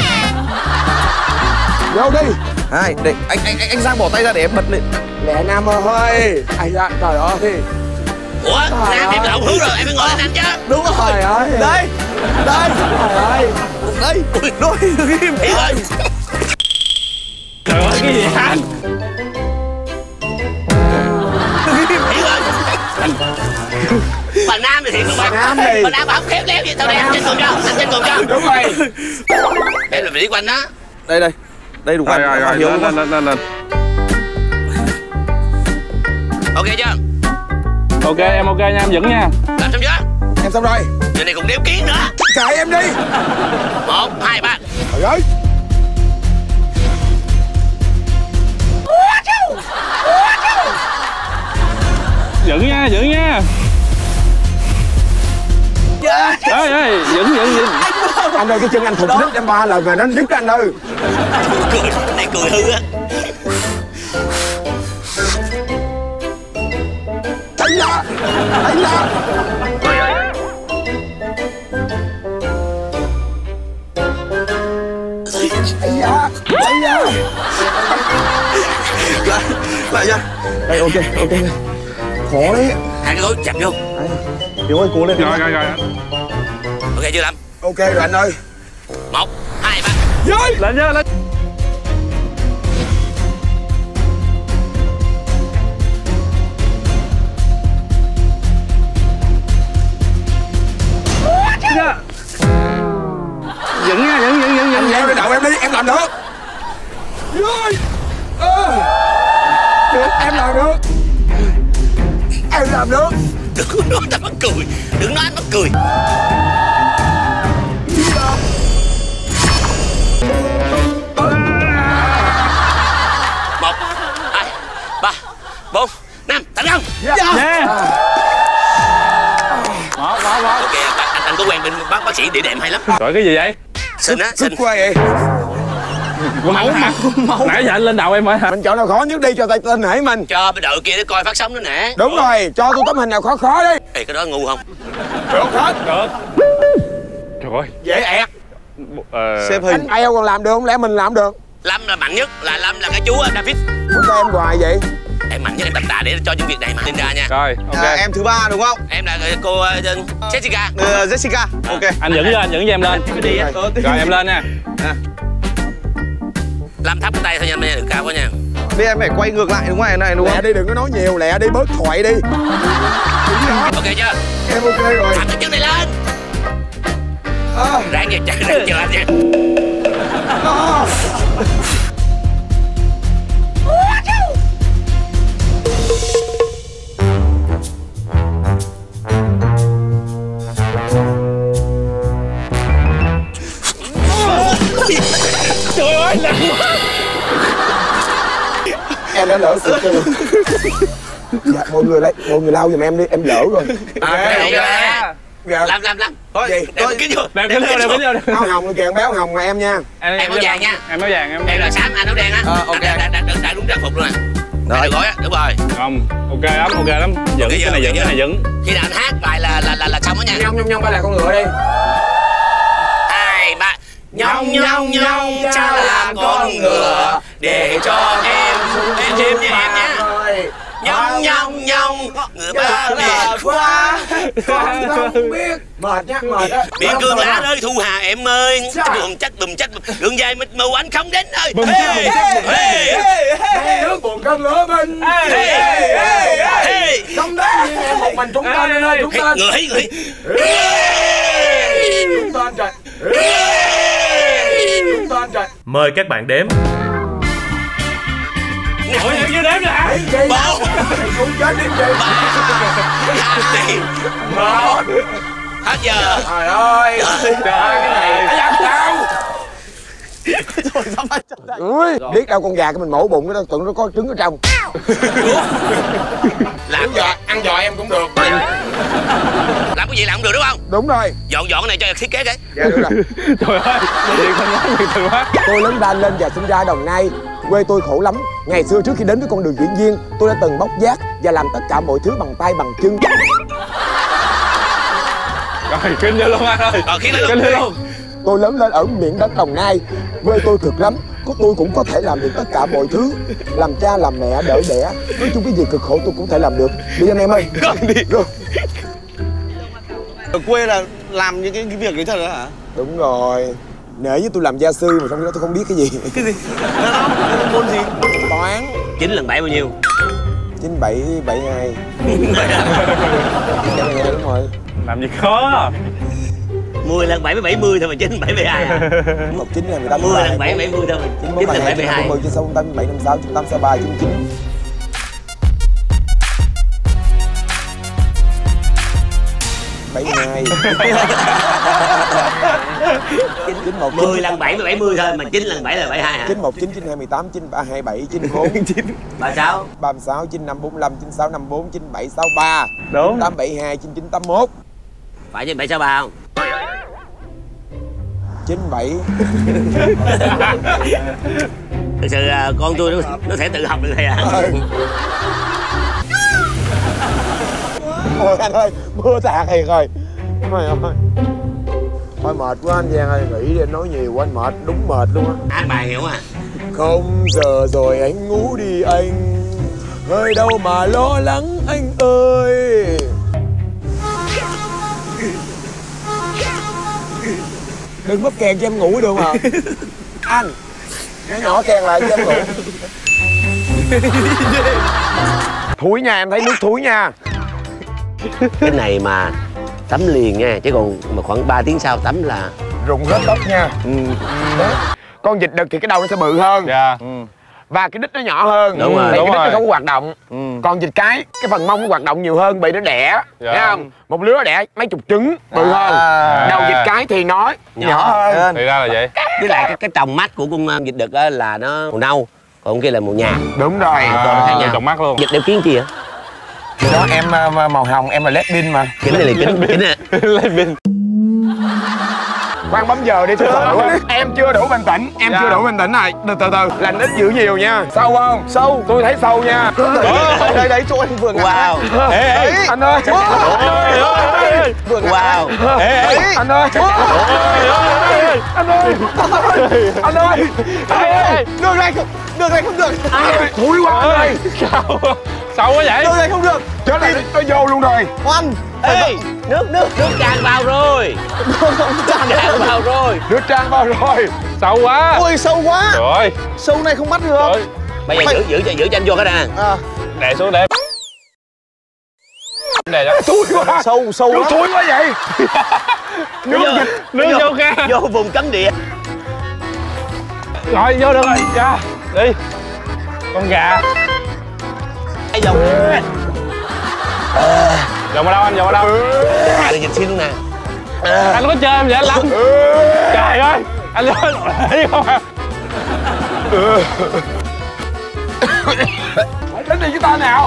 Speaker 2: Vô đi.
Speaker 5: Hai, để anh anh anh anh Giang bỏ tay ra để em bật lên.
Speaker 2: Lẹ Nam ơi. Ai da, trời ơi.
Speaker 3: Ủa,
Speaker 2: Trời
Speaker 3: Nam em
Speaker 2: ơi.
Speaker 3: là ông Hiếu rồi, em phải ngồi lên anh chứ.
Speaker 5: Đúng rồi.
Speaker 2: Trời ơi.
Speaker 5: Đây. Đây.
Speaker 2: Trời ơi.
Speaker 5: Đây. Đôi đừng im.
Speaker 3: Hiếu ơi.
Speaker 6: Trời ơi, cái gì anh?
Speaker 3: Hiếu ơi. Bà Nam thì thiệt luôn bà.
Speaker 2: Nam thì.
Speaker 3: Bà Nam bà không khéo léo gì, tao đây anh trên cùng cho, anh trên cùng cho.
Speaker 1: Đúng rồi.
Speaker 3: Em là vị trí của anh đó.
Speaker 5: Đây đây. Đây đủ
Speaker 6: Rồi,
Speaker 5: ăn.
Speaker 6: rồi, rồi,
Speaker 5: Hiếu
Speaker 6: lên,
Speaker 5: đúng
Speaker 6: lên,
Speaker 5: không?
Speaker 6: lên, lên.
Speaker 3: Ok chưa?
Speaker 6: Ok, em ok nha, em dẫn nha.
Speaker 3: Làm xong chưa?
Speaker 1: Em xong rồi.
Speaker 3: Giờ này cùng đeo kiến nữa.
Speaker 1: Kệ em đi.
Speaker 3: Một, hai, ba.
Speaker 1: Trời ơi.
Speaker 6: Dẫn nha, dẫn nha. Ê, ê, dẫn, dẫn, dẫn.
Speaker 2: Anh ơi, cái chân anh thụt đứt em ba lần rồi, nó đứt anh ơi.
Speaker 3: Cười, cái này cười hư á.
Speaker 2: Ấy da. Ấy da. Ấy da. Ấy da.
Speaker 5: Lại, lại nha.
Speaker 2: Đây, ok, ok. Khó đấy.
Speaker 3: Hai cái gối chặt vô.
Speaker 2: Hiếu ơi, cố lên.
Speaker 6: Rồi, rồi, rồi.
Speaker 3: Ok chưa Lâm?
Speaker 2: Ok rồi anh ơi.
Speaker 3: Một, hai, ba.
Speaker 6: Lên nha, lên. Dạ. Dẫn nha, dẫn, dẫn, dẫn, dẫn.
Speaker 1: Em đi đậu em đi, em làm được.
Speaker 2: Rồi. Ờ. Được, em làm được. Em làm được.
Speaker 3: Đừng nói tao mắc cười. Đừng nói anh mắc cười. Một, hai, ba, bốn, năm, thành công.
Speaker 6: Yeah. Một, một, một.
Speaker 3: Ok, anh, anh có quen bên bác bác sĩ địa đệm hay lắm.
Speaker 6: Rồi cái gì vậy?
Speaker 3: Xinh á, xinh
Speaker 1: quá vậy.
Speaker 4: Máu máu. Nãy giờ anh lên đầu em rồi hả?
Speaker 1: Mình chọn nào khó nhất đi cho tay tên nể mình.
Speaker 3: cho cái đội kia để coi phát sóng nữa nè.
Speaker 1: Đúng rồi, cho tôi tấm hình nào khó khó đi.
Speaker 3: Ê, cái đó ngu không?
Speaker 1: Được hết.
Speaker 4: Được. Trời ơi.
Speaker 1: Dễ ẹt.
Speaker 4: Ờ...
Speaker 5: Xếp hình.
Speaker 1: Anh Eo còn làm được không lẽ mình làm được?
Speaker 3: Lâm là mạnh nhất, là Lâm là cái chú David.
Speaker 1: Ủa sao em hoài vậy?
Speaker 3: Em mạnh nhất, em tập tạ để cho những việc này mà. Linda nha.
Speaker 4: Rồi, ok.
Speaker 5: À, em thứ ba đúng không?
Speaker 3: Em là cô uh, Jessica.
Speaker 5: Uh, Jessica. Ok.
Speaker 4: Anh dẫn lên, dẫn cho em lên.
Speaker 3: Đi á.
Speaker 4: Rồi em lên nha.
Speaker 3: Lâm thấp cái tay thôi nha, em đừng cao quá nha.
Speaker 5: Bây em phải quay ngược lại đúng không? Này, này đúng
Speaker 1: Lẹ
Speaker 5: không?
Speaker 1: đi, đừng có nói nhiều, lẹ đi, bớt thoại đi.
Speaker 3: Ok chưa?
Speaker 1: Em ok rồi.
Speaker 3: Thẳng cái chân này lên.
Speaker 1: À.
Speaker 3: Ráng về chạy, ráng chờ anh nha.
Speaker 1: À.
Speaker 4: Trời ơi, nặng quá.
Speaker 1: Em đã lỡ sự rồi. Dạ, mọi người lấy, mọi người lau giùm em đi, em lỡ rồi.
Speaker 3: À, ok, ok.
Speaker 1: Dạ.
Speaker 3: Lâm, Lâm, Lâm.
Speaker 1: Thôi, gì?
Speaker 3: Đem kính vô.
Speaker 4: Đem kính vô, đem kính vô.
Speaker 1: Áo hồng rồi kìa, béo hồng là em nha.
Speaker 3: Em áo vàng nha.
Speaker 4: Em áo vàng, em.
Speaker 3: Em là xám, anh áo đen á.
Speaker 5: Ờ, ok.
Speaker 3: Đã, đã, đã, đã, đã đúng trang phục luôn nè. Rồi. Gói á, đúng rồi.
Speaker 4: Không, ok lắm, ok lắm. Dẫn
Speaker 3: Ok,
Speaker 4: cái này, dẫn
Speaker 3: ok.
Speaker 4: cái này, dẫn.
Speaker 3: Khi nào anh hát bài là là là, là xong á nha.
Speaker 1: Nhông nhông nhông ba là con ngựa đi.
Speaker 3: Hai, ba. Nhông nhông nhông, cha là con ngựa để cho em em thêm nha em nha. Nhông nhông nhông, ngựa ba mệt quá.
Speaker 1: Con không biết. Mệt nhá, mệt á.
Speaker 3: Biển cương lá rơi thu hà em ơi. Bùm trách bùm trách đường dài mịt mù anh không đến ơi. Hey, hey,
Speaker 1: Hey, nước buồn cơn lửa bên.
Speaker 3: hey, hey, hey.
Speaker 1: Không đến như em một mình trúng tên anh ơi, trúng tên.
Speaker 3: Người hí người.
Speaker 1: Trúng tên trời. Trúng tên trời.
Speaker 7: Mời các bạn đếm.
Speaker 4: Ủa, em chưa đếm rồi hả?
Speaker 3: Một.
Speaker 1: Cũng chết đi chị.
Speaker 3: Ba. Hai.
Speaker 1: Một.
Speaker 3: Hết giờ.
Speaker 1: Trời ơi. Trời ơi, cái này. Ai làm sao? Ui, biết đâu con gà của mình mổ bụng cái đó, tưởng nó có trứng ở trong.
Speaker 3: Làm
Speaker 1: giò, ăn giò em cũng được.
Speaker 3: Làm cái gì làm cũng được đúng không?
Speaker 1: Đúng rồi.
Speaker 3: Dọn dọn cái này cho thiết kế cái.
Speaker 1: Dạ được rồi.
Speaker 4: Trời ơi, nhiệt tình quá, nhiệt tình quá.
Speaker 1: Tôi lớn lên lên và sinh ra Đồng Nai. Quê tôi khổ lắm. Ngày xưa trước khi đến với con đường diễn viên, tôi đã từng bóc vác và làm tất cả mọi thứ bằng tay bằng chân.
Speaker 4: Rồi, kinh vô luôn anh ơi.
Speaker 3: Rồi, khiến lên
Speaker 4: Kinh
Speaker 3: luôn.
Speaker 4: luôn.
Speaker 1: Tôi lớn lên ở miền đất Đồng Nai. Quê tôi cực lắm. Có tôi cũng có thể làm được tất cả mọi thứ. Làm cha, làm mẹ, đỡ đẻ. Nói chung cái gì cực khổ tôi cũng thể làm được. Đi anh em ơi. Đi. Rồi.
Speaker 5: Ở quê là làm những cái, cái việc đấy thật đó hả?
Speaker 1: Đúng rồi. Nể với tôi làm gia sư mà trong khi đó tôi không biết cái gì.
Speaker 5: Cái gì? Đó đó, môn gì?
Speaker 1: Toán.
Speaker 3: Chín lần bảy bao nhiêu?
Speaker 1: Chín bảy bảy hai. Đúng rồi.
Speaker 4: Làm gì khó.
Speaker 3: Mười lần bảy mươi bảy mươi thôi mà chín bảy mươi hai à?
Speaker 1: Một chín là mười tám.
Speaker 3: Mười lần bảy bảy mươi thôi mà chín lần bảy mươi hai.
Speaker 1: Mười chín sáu tám bảy năm sáu chín tám sáu ba chín chín. Bảy hai. Chín một.
Speaker 3: Mười lần bảy mươi bảy mươi thôi mà chín lần bảy là bảy hai hả?
Speaker 1: Chín một chín chín hai mười tám chín ba hai bảy chín bốn
Speaker 3: Ba sáu.
Speaker 1: ba mươi sáu chín năm bốn lăm chín sáu năm bốn chín bảy sáu ba.
Speaker 4: Đúng.
Speaker 1: Tám bảy hai chín chín tám mốt.
Speaker 3: Phải chứ bảy sáu ba không?
Speaker 1: Chín bảy.
Speaker 3: Thực sự là con tôi nó, nó thể tự học được thầy ạ.
Speaker 1: Ôi anh ơi, mưa tạt thiệt rồi. Mày ơi. Thôi mệt quá anh Giang ơi, nghỉ đi, anh nói nhiều quá anh mệt, đúng mệt luôn á.
Speaker 3: Anh bài hiểu à?
Speaker 1: Không giờ rồi anh ngủ đi anh, hơi đâu mà lo lắng anh ơi. Đừng bóp kèn cho em ngủ được hả? Anh, nhỏ nhỏ kèn lại cho em ngủ. Thúi nha, em thấy nước thúi nha.
Speaker 3: Cái này mà tắm liền nha, chứ còn mà khoảng ba tiếng sau tắm là
Speaker 1: Rụng hết tóc nha. Ừ. Đó. Con vịt đực thì cái đầu nó sẽ bự hơn.
Speaker 4: Dạ.
Speaker 1: Ừ. Và cái đít nó nhỏ hơn.
Speaker 3: Đúng rồi.
Speaker 1: Tại
Speaker 4: Đúng
Speaker 1: cái đít
Speaker 4: rồi.
Speaker 1: nó không có hoạt động.
Speaker 4: Ừ.
Speaker 1: Còn vịt cái, cái phần mông nó hoạt động nhiều hơn, bị nó đẻ.
Speaker 4: Dạ.
Speaker 1: Thấy không? Một lứa nó đẻ mấy chục trứng, bự
Speaker 5: À.
Speaker 1: hơn. Đầu vịt cái thì nó nhỏ,
Speaker 3: Nhỏ
Speaker 1: hơn.
Speaker 4: Thì ra là vậy.
Speaker 3: với lại cái cái tròng mắt của con uh, vịt đực á là nó màu nâu, còn con kia là màu nhạt.
Speaker 1: Đúng rồi.
Speaker 3: Còn khác nhau.
Speaker 4: Tròng mắt luôn.
Speaker 3: Vịt đeo kiến chi hả?
Speaker 1: Đó em uh, màu hồng, em là lesbian mà.
Speaker 3: Kính này là kính kính nè.
Speaker 4: Lấy pin.
Speaker 1: Khoan bấm giờ đi, sợ quá. Em chưa đủ bình tĩnh, em chưa đủ bình tĩnh này. Từ từ từ, lành ít dữ nhiều nha. Sâu không? Sâu. Tôi thấy sâu nha.
Speaker 5: Đây đấy chỗ anh vừa ngã.
Speaker 3: Wow.
Speaker 2: Ê, ê,
Speaker 1: Anh ơi.
Speaker 5: Vừa ngã.
Speaker 3: Wow.
Speaker 2: ê, ê,
Speaker 1: Anh ơi. Anh ơi. Anh ơi.
Speaker 5: Đường này không, đường này không được.
Speaker 1: Thúi quá anh ơi.
Speaker 2: sâu quá vậy.
Speaker 5: Đường này không được.
Speaker 1: Chết này, nó vô luôn rồi.
Speaker 5: Oan.
Speaker 3: Ê, nước nước nước tràn vào rồi. Tràn vào rồi.
Speaker 1: Nước tràn vào rồi.
Speaker 2: Sâu quá.
Speaker 5: Ôi sâu quá.
Speaker 2: Trời ơi.
Speaker 5: Sâu này không bắt được.
Speaker 2: Trời.
Speaker 3: Bây giờ giữ giữ cho giữ cho anh vô cái này nè.
Speaker 5: À.
Speaker 2: Đè xuống để. Đè cho.
Speaker 1: Thúi quá.
Speaker 5: Sâu sâu
Speaker 1: Nước
Speaker 5: lắm.
Speaker 1: thúi quá vậy. Nước
Speaker 3: Vô,
Speaker 1: dịch.
Speaker 2: Nước vô ca.
Speaker 3: vô vùng cấm địa.
Speaker 2: Rồi vô được rồi. Dạ. Đi. Con gà.
Speaker 3: Cái dòng.
Speaker 2: Dòng vào đâu anh? Dòng vào đâu?
Speaker 3: À, để nhìn xin luôn nè.
Speaker 2: Anh có chơi em vậy anh Lâm? Trời ơi. Anh lên. Đi không à?
Speaker 1: Đến đi với ta nào.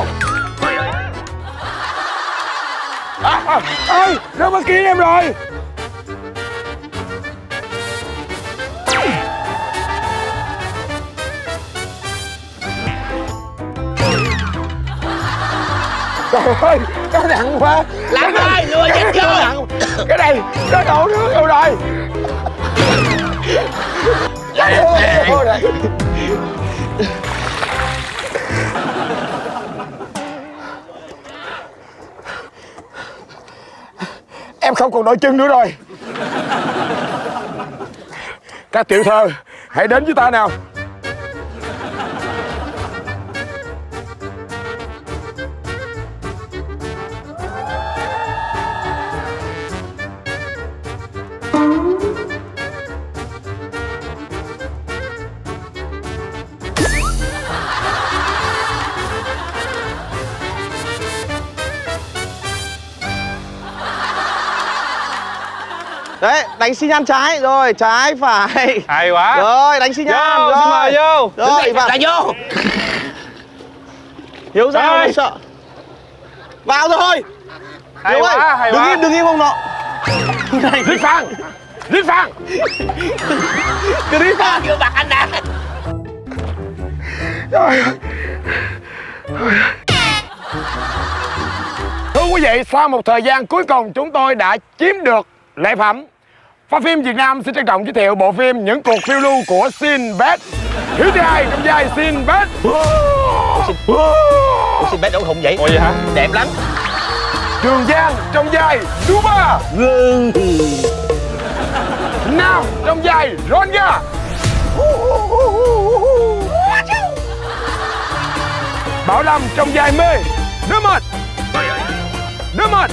Speaker 1: À, à, ê, nó mới kiếm em rồi. Trời ơi, nó nặng quá.
Speaker 3: Làm ơi, lùa chết vô.
Speaker 1: Cái này, nó đổ nước vô rồi. Vô rồi. Em không còn đôi chân nữa rồi. Các tiểu thơ, hãy đến với ta nào.
Speaker 5: Đấy, đánh xi nhan trái. Rồi, trái phải.
Speaker 2: Hay quá.
Speaker 5: Rồi, đánh xi nhan.
Speaker 2: Vô, xin mời vô.
Speaker 5: Rồi, vào.
Speaker 3: Là vô.
Speaker 5: Hiếu ra
Speaker 2: Rồi.
Speaker 5: không sợ. Vào thôi.
Speaker 2: Hay
Speaker 5: Hiếu
Speaker 2: quá,
Speaker 5: ơi,
Speaker 2: hay
Speaker 5: đừng
Speaker 2: quá.
Speaker 5: im, đừng im ông nọ.
Speaker 1: Lý Phan, Lý Phan.
Speaker 5: Cứ đi vào.
Speaker 3: Vô mặt anh nè.
Speaker 1: Trời ơi. Thưa quý vị, sau một thời gian cuối cùng chúng tôi đã chiếm được lễ phẩm. Pha phim Việt Nam xin trân trọng giới thiệu bộ phim Những cuộc phiêu lưu của Sinbad. Hiếu thứ hai trong vai Sinbad.
Speaker 3: Ủa xin bé đấu hùng vậy?
Speaker 2: Ủa vậy hả?
Speaker 3: Đẹp lắm.
Speaker 1: Trường Giang trong vai Duba.
Speaker 3: Gương.
Speaker 1: Nam trong vai Ronga. Bảo Lâm trong vai Mê. Đưa mệt. Đưa mệt.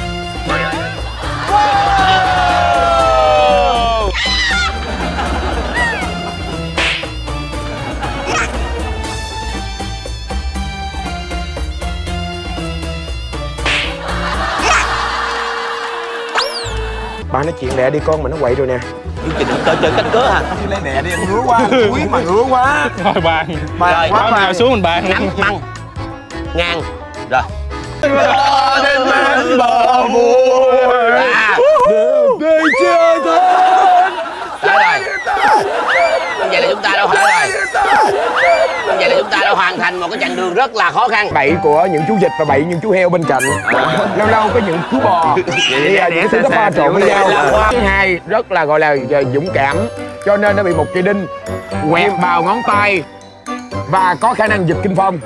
Speaker 1: Ba nói chuyện lẹ đi con, mà nó quậy rồi nè.
Speaker 3: Chương trình chơi chơi cách cớ hả?
Speaker 5: Lên đẻ đi, ngứa quá, túi mà ngứa quá.
Speaker 2: Thôi bàn.
Speaker 3: Rồi,
Speaker 2: Quá nào xuống mình bàn.
Speaker 3: nắm băng ngang rồi.
Speaker 1: Đến bên bờ vui.
Speaker 3: À,
Speaker 1: Đây chưa thôi.
Speaker 3: tới rồi. Như vậy là chúng ta đã hoàn rồi. Như vậy là chúng ta đã hoàn thành một cái chặng đường rất là khó khăn.
Speaker 1: Bậy của những chú vịt và bậy những chú heo bên cạnh. Lâu lâu có những chú bò. Thì à, những thứ nó pha trộn với nhau. Thứ hai rất là gọi là dũng cảm, cho nên nó bị một cây đinh quẹt vào ngón tay và có khả năng giật kinh phong.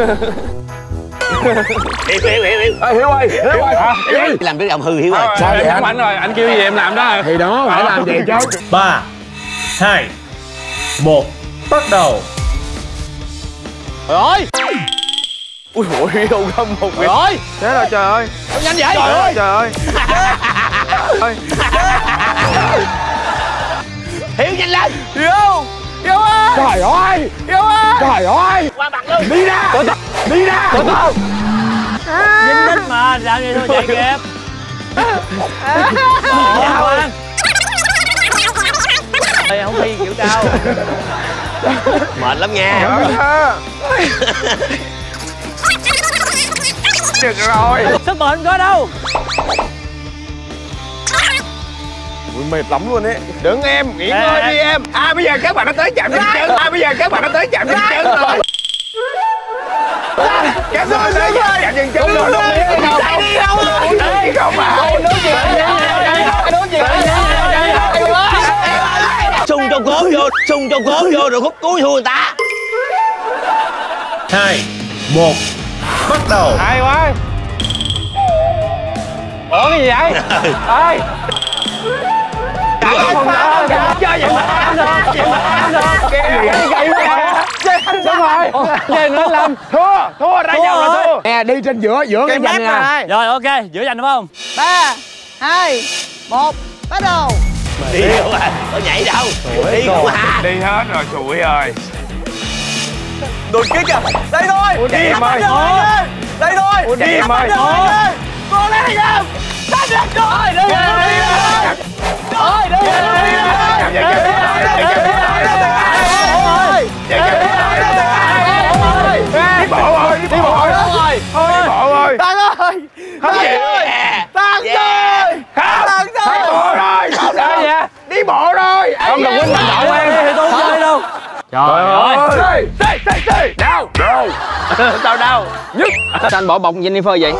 Speaker 3: Hiếu, Hiếu, Hiếu, Hiếu.
Speaker 1: Ê, Hiếu ơi, Hiếu ơi, Hiếu ơi.
Speaker 3: Làm cái giọng hư Hiếu rồi.
Speaker 1: Sao vậy
Speaker 2: Em
Speaker 1: anh?
Speaker 2: anh rồi, anh kêu gì em làm đó.
Speaker 1: Thì đó, phải làm vậy chứ.
Speaker 7: ba, hai, một, bắt đầu.
Speaker 5: Trời ơi.
Speaker 2: Ui ôi, đâu không một
Speaker 5: Trời ơi. Thế là trời ơi.
Speaker 3: Không nhanh vậy.
Speaker 5: Trời ơi. Trời ơi.
Speaker 3: Hiếu nhanh lên.
Speaker 5: Hiếu. Hiếu ơi.
Speaker 1: Trời ơi,
Speaker 5: Hiếu ơi.
Speaker 1: trời ơi.
Speaker 3: Qua mặt luôn.
Speaker 1: Đi ra, đi ra.
Speaker 4: Dính đít mà, sao vậy thôi chạy kịp. Dạ Quang. Ê, không thi kiểu đâu.
Speaker 3: Mệt lắm nha.
Speaker 1: Được rồi.
Speaker 4: Sức bền có đâu.
Speaker 1: Ui, mệt lắm luôn ấy. Đừng em, nghỉ ngơi đi em. À bây giờ các bạn đã tới trạm dừng chân. À bây giờ các bạn đã tới trạm dừng chân rồi. Các bạn tới trạm dừng chân rồi. Đi đâu rồi? Đi không mà. Nước gì vậy? Nước gì vậy?
Speaker 3: Xung cho cố vô, xung cho cố vô rồi khúc cuối thua người ta.
Speaker 7: Hai, một, bắt đầu.
Speaker 2: Hay quá. Ủa cái gì vậy? Ơi. Chơi vậy mà ăn được, vậy mà ăn được. Cái gì vậy? Đúng rồi. Chơi nữa Lâm.
Speaker 1: Thua, thua ra nhau là thua.
Speaker 2: Nè đi trên giữa, giữa cái giành nha.
Speaker 4: Rồi ok, giữa giành đúng không?
Speaker 8: Ba, hai, một, bắt đầu.
Speaker 3: Đi đâu à? Có nhảy đâu. Đi không à?
Speaker 1: Đi hết rồi, sủi rồi.
Speaker 5: Đột kích à? Đây thôi.
Speaker 1: Đi em ơi.
Speaker 5: Đây thôi.
Speaker 1: Đi em ơi.
Speaker 5: Cô lên em. Sát được rồi. Đây rồi. Rồi, đây rồi.
Speaker 1: Đi bộ rồi, đi bộ rồi. Thôi đi bộ rồi.
Speaker 5: Tăng ơi.
Speaker 1: Không gì.
Speaker 5: Tăng rồi.
Speaker 1: Không. Đi bộ rồi. Không được. Đi bộ rồi.
Speaker 2: Không cần quýnh mạnh động em.
Speaker 4: Thì tôi không chơi đâu.
Speaker 2: Trời ơi.
Speaker 1: Tê, tê, tê. Đau. Đau.
Speaker 2: Sao đau?
Speaker 1: Nhức.
Speaker 5: Sao anh bỏ bọc Jennifer vậy?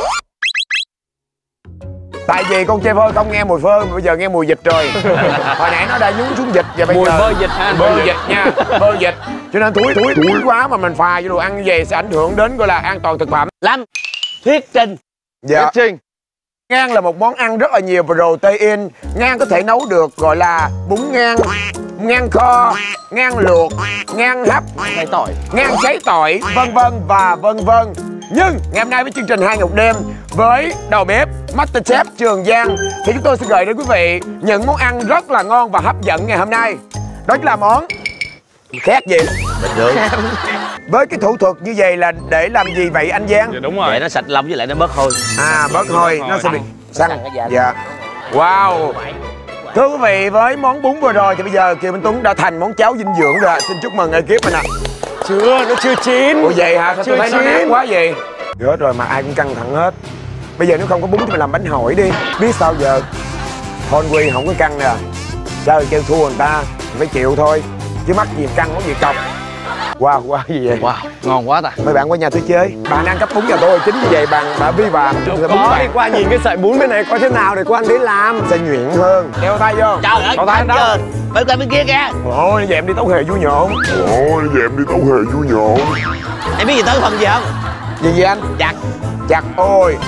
Speaker 1: Tại vì con chơi phơ không nghe mùi phơ, bây giờ nghe mùi dịch rồi. Hồi nãy nó đã nhúng xuống dịch và bây
Speaker 5: Mùi
Speaker 1: giờ
Speaker 5: bơ dịch ha.
Speaker 1: bơ dịch nha, bơ dịch. Cho nên thúi thúi thúi quá mà mình pha vô đồ ăn như vậy sẽ ảnh hưởng đến gọi là an toàn thực phẩm.
Speaker 3: Lâm, thuyết trình.
Speaker 1: Dạ. Ngan là một món ăn rất là nhiều protein. Ngan có thể nấu được gọi là bún ngan, ngan kho, ngan luộc, ngan hấp,
Speaker 5: Xay tỏi.
Speaker 1: ngan sấy tỏi, vân vân và vân vân. Nhưng ngày hôm nay với chương trình Hai Ngục Đêm với đầu bếp MasterChef Trường Giang thì chúng tôi sẽ gửi đến quý vị những món ăn rất là ngon và hấp dẫn ngày hôm nay. Đó chính là món khét gì?
Speaker 3: Bình thường.
Speaker 1: Với cái thủ thuật như vậy là để làm gì vậy anh Giang?
Speaker 7: Dạ đúng rồi.
Speaker 3: Vậy nó sạch lông với lại nó bớt hôi.
Speaker 1: À bớt hôi, nó sẽ bị
Speaker 5: Săn
Speaker 1: săn.
Speaker 5: cái da.
Speaker 1: Dạ. Wow. Thưa quý vị, với món bún vừa rồi thì bây giờ Kiều Minh Tuấn đã thành món cháo dinh dưỡng rồi. Xin chúc mừng ekip mình ạ.
Speaker 2: Chưa, nó chưa chín.
Speaker 1: Ủa vậy hả? Sao tôi
Speaker 2: Chưa
Speaker 1: thấy nó nát
Speaker 2: chín.
Speaker 1: quá vậy? Hết rồi mà ai cũng căng thẳng hết. Bây giờ nếu không có bún thì mình làm bánh hỏi đi. Biết sao giờ? Thôn Quy không có căng nè. Chơi kêu thua người ta phải chịu thôi. Chứ mắc gì căng món gì cọc. Wow, wow gì vậy?
Speaker 5: Wow, ngon quá ta.
Speaker 1: Mấy bạn qua nhà tôi chơi. Bạn ăn cắp bún nhà tôi chính như vậy bạn đã vi phạm.
Speaker 2: Đâu có, đi qua nhìn cái sợi bún bên này coi thế nào để qua anh đấy làm.
Speaker 1: Sẽ nhuyễn hơn. Đeo tay vô.
Speaker 3: Trời ơi,
Speaker 1: Đeo tay
Speaker 3: anh
Speaker 1: đó.
Speaker 3: chơi. Bên tay bên kia kìa.
Speaker 1: Ôi, vậy em đi tấu hề vui nhộn. Ôi, vậy em đi tấu hề vui nhộn.
Speaker 3: Em biết gì tới phần gì không?
Speaker 1: Gì vậy anh?
Speaker 3: Chặt.
Speaker 1: Chặt ôi.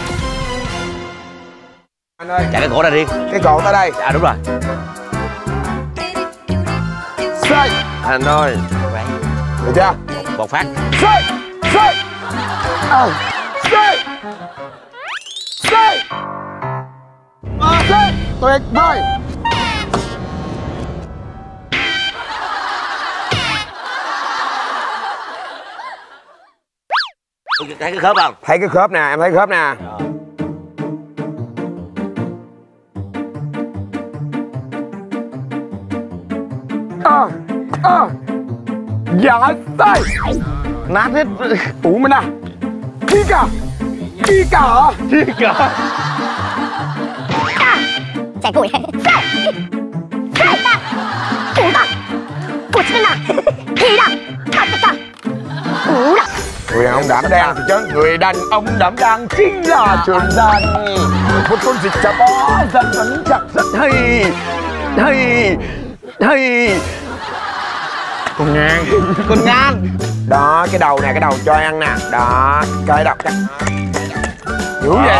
Speaker 1: Anh ơi,
Speaker 3: Chặt cái cổ ra riêng.
Speaker 1: cái cột tới đây.
Speaker 3: À đúng rồi.
Speaker 1: Xoay.
Speaker 2: Anh ơi.
Speaker 1: Được chưa?
Speaker 3: Một phát.
Speaker 1: Xoay. Xoay. À. Xoay. Xoay. Xoay. Tuyệt vời.
Speaker 3: Thấy cái khớp không?
Speaker 1: Thấy cái khớp nè, em thấy khớp nè. À, à. Dạ tay.
Speaker 5: Nát hết.
Speaker 1: Ủa mình à. Chi cả. Chi cả hả? Chi cả.
Speaker 9: 再给我一个再再大不大不吃呢，皮的看得大不的。
Speaker 1: Người đàn ông đảm đang thì chứ người đàn ông đảm đang chính là Trường Giang. Một con dịch chả bó dân vẫn chặt rất hay hay hay. Con ngang.
Speaker 5: Con ngan.
Speaker 1: Đó cái đầu nè, cái đầu cho ăn nè. Đó cái đầu cắt. Dữ vậy.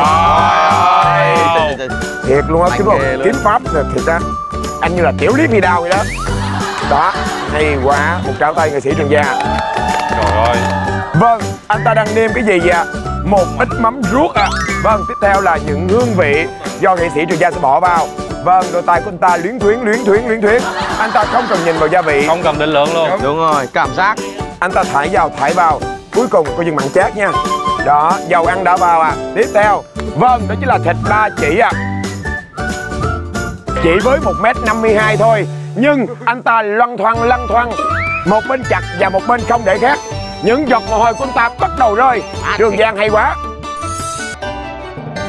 Speaker 1: Thiệt luôn á, kiếm không? Kiếm pháp là thiệt á. Anh như là tiểu lý phi đao vậy đó. Đó hay quá, một tráo tay nghệ sĩ Trường Giang.
Speaker 7: Trời ơi.
Speaker 1: Vâng, anh ta đang nêm cái gì vậy ạ? Một ít mắm ruốc ạ. À. Vâng, tiếp theo là những hương vị do nghệ sĩ Trường Giang sẽ bỏ vào. Vâng, đôi tay của anh ta luyến thuyến, luyến thuyến, luyến thuyến. Anh ta không cần nhìn vào gia vị.
Speaker 7: Không cần định lượng luôn.
Speaker 5: Đúng rồi, cảm giác.
Speaker 1: Anh ta thải vào, thải vào. Cuối cùng coi chừng mặn chát nha. Đó, dầu ăn đã vào à. Tiếp theo, vâng, đó chính là thịt ba chỉ ạ. À. Chỉ với một mét năm mươi hai thôi. Nhưng anh ta loăn thoăn, lăn thoăn. Một bên chặt và một bên không để khác. Những giọt mồ hôi của anh ta bắt đầu rơi. Trường Giang hay quá.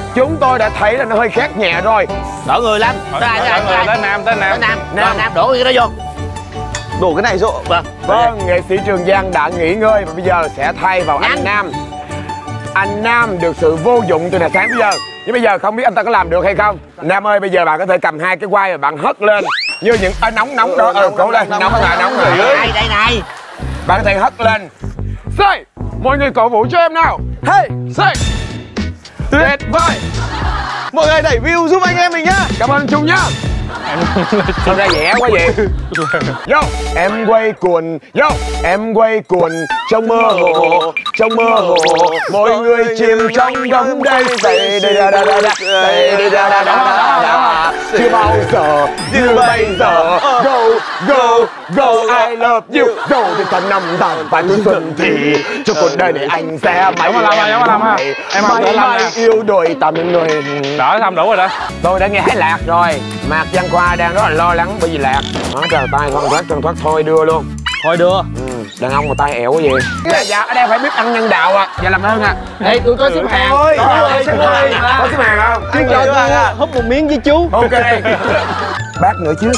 Speaker 1: chúng tôi đã thấy là nó hơi khác nhẹ rồi.
Speaker 3: Đổ người lên. Tới ai, tới ai, tới
Speaker 6: Nam, tới Nam.
Speaker 3: Tới Nam, Nam, Nam đổ cái đó vô.
Speaker 2: Đổ cái này vô.
Speaker 3: Vâng.
Speaker 1: Vâng, nghệ sĩ Trường Giang đã nghỉ ngơi và bây giờ sẽ thay vào anh Nam. Anh Nam được sự vô dụng từ nãy sáng bây giờ. Nhưng bây giờ không biết anh ta có làm được hay không. Nam ơi, bây giờ bạn có thể cầm hai cái quai và bạn hất lên như những à, nóng nóng đó. Ừ, cố lên, nóng là nóng rồi.
Speaker 3: Đây, đây này.
Speaker 1: Bạn có thể hất lên. Say, mọi người cổ vũ cho em nào. Hey, say. Tuyệt vời.
Speaker 2: Mọi người đẩy view giúp anh em mình nhá.
Speaker 1: Cảm ơn Trung nhá. Sao ra dẻ quá vậy? Vô, em quay cuồng. Vô, em quay cuồng trong mơ hồ, trong mơ hồ. Mọi người chìm trong đắm đáy say đây da da da da, say đây da da da da da. Chưa bao giờ như bây giờ. Go, go, go, I love you. Go thì ta năm tháng và tuổi xuân thì cho cuộc đời này anh sẽ mãi
Speaker 6: mà làm mà, em mà làm ha. Em mà
Speaker 1: mãi mãi yêu đôi ta mình người.
Speaker 6: Đỡ thăm đủ rồi đó.
Speaker 1: Tôi đã nghe thấy Lạc rồi. Mạc Văn Khoa đang rất là lo lắng bởi vì Lạc nó trời tay thoăn thoát thoăn thoát thôi đưa luôn.
Speaker 4: Thôi đưa.
Speaker 1: Ừ, đàn ông mà tay ẻo cái gì. Dạ, dạ ở đây phải biết ăn nhân đạo à. Dạ làm ơn à. Đây tôi có xếp hàng.
Speaker 2: Ôi, ơi,
Speaker 1: xếp ơi. Có xếp hàng không?
Speaker 2: Anh cho tôi húp một miếng với chú.
Speaker 1: Ok. Bác nữa chứ.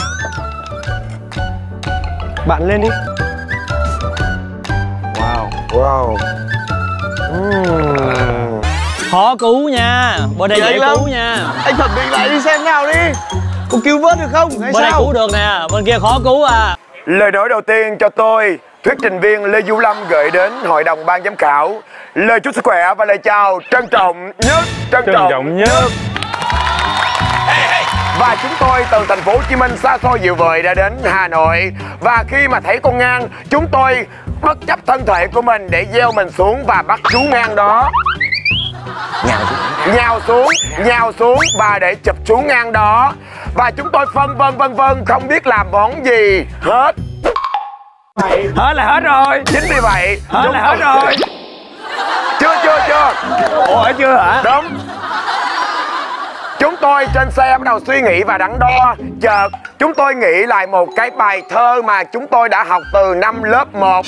Speaker 2: Bạn lên đi.
Speaker 1: Wow. Wow.
Speaker 2: Uhm.
Speaker 4: Khó cứu nha. Bên đây dễ cứu nha.
Speaker 2: Anh thẩm định lại đi xem nào đi. Có cứu vớt được không? Hay
Speaker 4: bên
Speaker 2: sao?
Speaker 4: đây cứu được nè, bên kia khó cứu à.
Speaker 1: Lời nói đầu tiên cho tôi, thuyết trình viên Lê Du Lâm gửi đến hội đồng ban giám khảo lời chúc sức khỏe và lời chào trân trọng nhất, trân,
Speaker 6: Trân trọng nhất.
Speaker 1: Và chúng tôi từ thành phố Hồ Chí Minh xa xôi dịu vời đã đến Hà Nội. Và khi mà thấy con ngang, chúng tôi bất chấp thân thể của mình để gieo mình xuống và bắt chú ngang đó. Nhào xuống, nhào xuống, nhào xuống và để chụp chú ngang đó. Và chúng tôi phân vân vân vân không biết làm món gì hết.
Speaker 6: Hết là hết rồi.
Speaker 1: Chính vì vậy,
Speaker 6: Hết là hết rồi.
Speaker 1: Chưa chưa chưa.
Speaker 6: Ủa hết chưa hả?
Speaker 1: Đúng. Chúng tôi trên xe bắt đầu suy nghĩ và đắn đo. Chợt chúng tôi nghĩ lại một cái bài thơ mà chúng tôi đã học từ năm lớp một.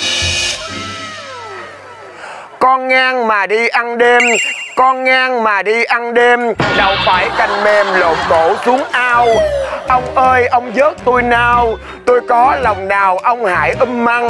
Speaker 1: Con ngang mà đi ăn đêm, con ngang mà đi ăn đêm, đầu phải cành mềm lộn cổ xuống ao. Ông ơi ông vớt tôi nào, tôi có lòng nào ông hãy um măng.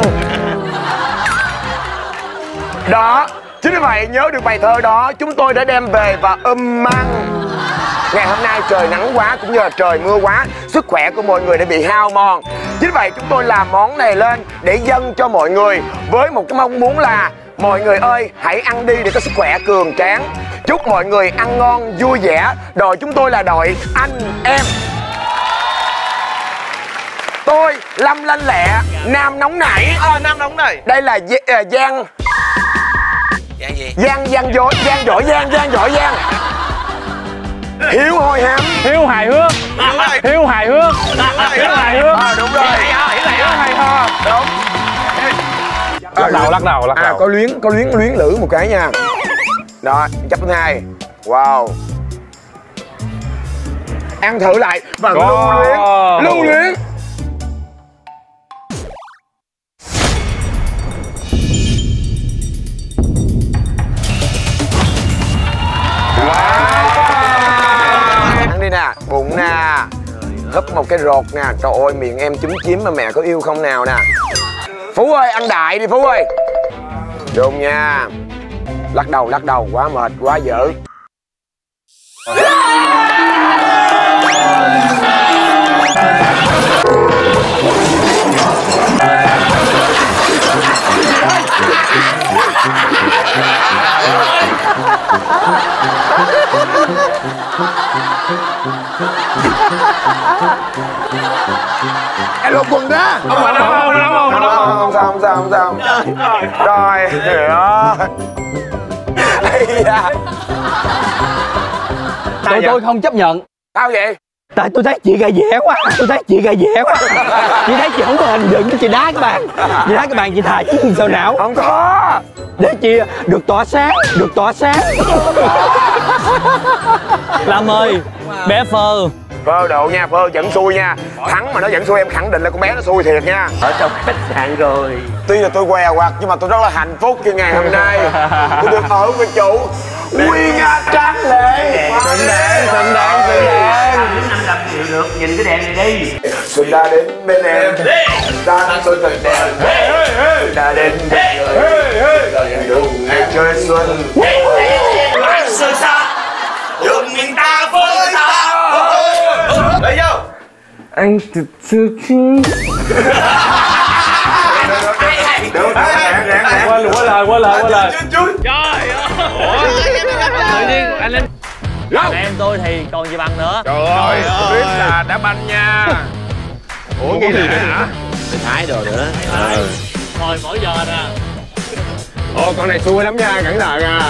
Speaker 1: Đó, chính vì vậy nhớ được bài thơ đó chúng tôi đã đem về và um măng. Ngày hôm nay trời nắng quá cũng như là trời mưa quá, sức khỏe của mọi người đã bị hao mòn. Chính vậy chúng tôi làm món này lên để dâng cho mọi người với một cái mong muốn là mọi người ơi hãy ăn đi để có sức khỏe cường tráng. Chúc mọi người ăn ngon vui vẻ. Đội chúng tôi là đội anh em. Tôi Lâm lanh lẹ, Nam nóng nảy.
Speaker 2: À, Nam nóng nảy.
Speaker 1: Đây là uh, Giang.
Speaker 3: Giang gì?
Speaker 1: Giang Giang giỏi Giang giỏi Giang Giang giỏi Giang. Hiếu hôi hám.
Speaker 6: Hiếu hài hước. Hiếu hài hước. Hiếu hài hước.
Speaker 1: À, đúng rồi.
Speaker 6: Hiếu hài ho.
Speaker 1: Đúng.
Speaker 6: Lắc đầu, lắc đầu, lắc
Speaker 1: à,
Speaker 6: đầu.
Speaker 1: có luyến, có luyến, luyến lử một cái nha. Đó, chấp thứ hai. Wow. Ăn thử lại và lưu luyến, lưu luyến. Wow. Ăn đi nè, bụng nè. Húp một cái rột nè. Trời ơi, miệng em chúm chím mà mẹ có yêu không nào nè. Phú ơi, ăn đại đi Phú ơi. Đúng nha. Lắc đầu, lắc đầu, quá mệt, quá dở. Em lột quần ra.
Speaker 6: Không phải đâu, không đâu, không đâu.
Speaker 1: Không sao, không sao, không sao. Rồi, trời ơi.
Speaker 4: Tôi tôi không chấp nhận.
Speaker 1: Sao vậy?
Speaker 4: Tại tôi thấy chị gà dẻ quá. Tôi thấy chị gà dẻ quá. Chị thấy chị không có hình dựng cho chị đá cái bàn. Chị đá cái bàn chị thà chứ sao não.
Speaker 1: Không có.
Speaker 4: Để chị được tỏa sáng. Được tỏa sáng. Lâm ơi, bé Phơ.
Speaker 1: Phơ độ nha, Phơ vẫn xui nha. Thắng mà nó vẫn xui em khẳng định là con bé nó xui thiệt nha.
Speaker 2: Ở trong khách sạn rồi.
Speaker 1: Tuy là tôi què quặt nhưng mà tôi rất là hạnh phúc khi ngày hôm nay tôi được ở với chủ Quy nga tráng lệ.
Speaker 2: Xứng đáng, xứng đáng, xứng đáng.
Speaker 3: Nếu năm trăm triệu được, nhìn cái đèn này đi.
Speaker 1: Xuân đã đến bên em. Đang xuân thật đẹp. Xuân đã đến bên người. Đời đủ ngày chơi xuân.
Speaker 3: Sơn xa, đường miền ta phương xa. Lấy vô.
Speaker 2: Anh thực sự chứ. Qua lời, qua lời, qua lời, qua lời.
Speaker 5: Trời ơi. Tự nhiên anh Linh. Em tôi thì còn gì bằng nữa.
Speaker 1: Trời ơi, biết là đá banh nha. Ủa nghĩ gì nữa hả?
Speaker 3: Thái đồ nữa.
Speaker 5: Thôi mỗi giờ nè.
Speaker 2: Ồ, con này xui lắm nha, cẩn thận à.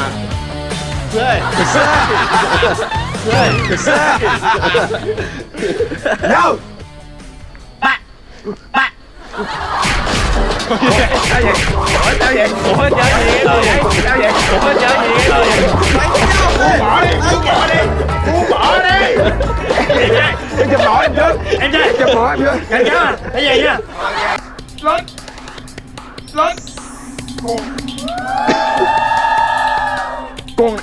Speaker 1: Đâu?
Speaker 3: Ba. Ba.
Speaker 1: Sao vậy? Ủa sao vậy?
Speaker 5: Ủa chơi gì em vậy?
Speaker 1: Sao vậy?
Speaker 5: Ủa chơi gì em vậy?
Speaker 1: Bỏ đi, bỏ đi, bỏ đi. Em chụp bỏ em trước.
Speaker 5: Em trai.
Speaker 1: Chụp bỏ em trước.
Speaker 5: Cảnh cáo à? Cái gì nha?
Speaker 1: Lên. Lên. Con.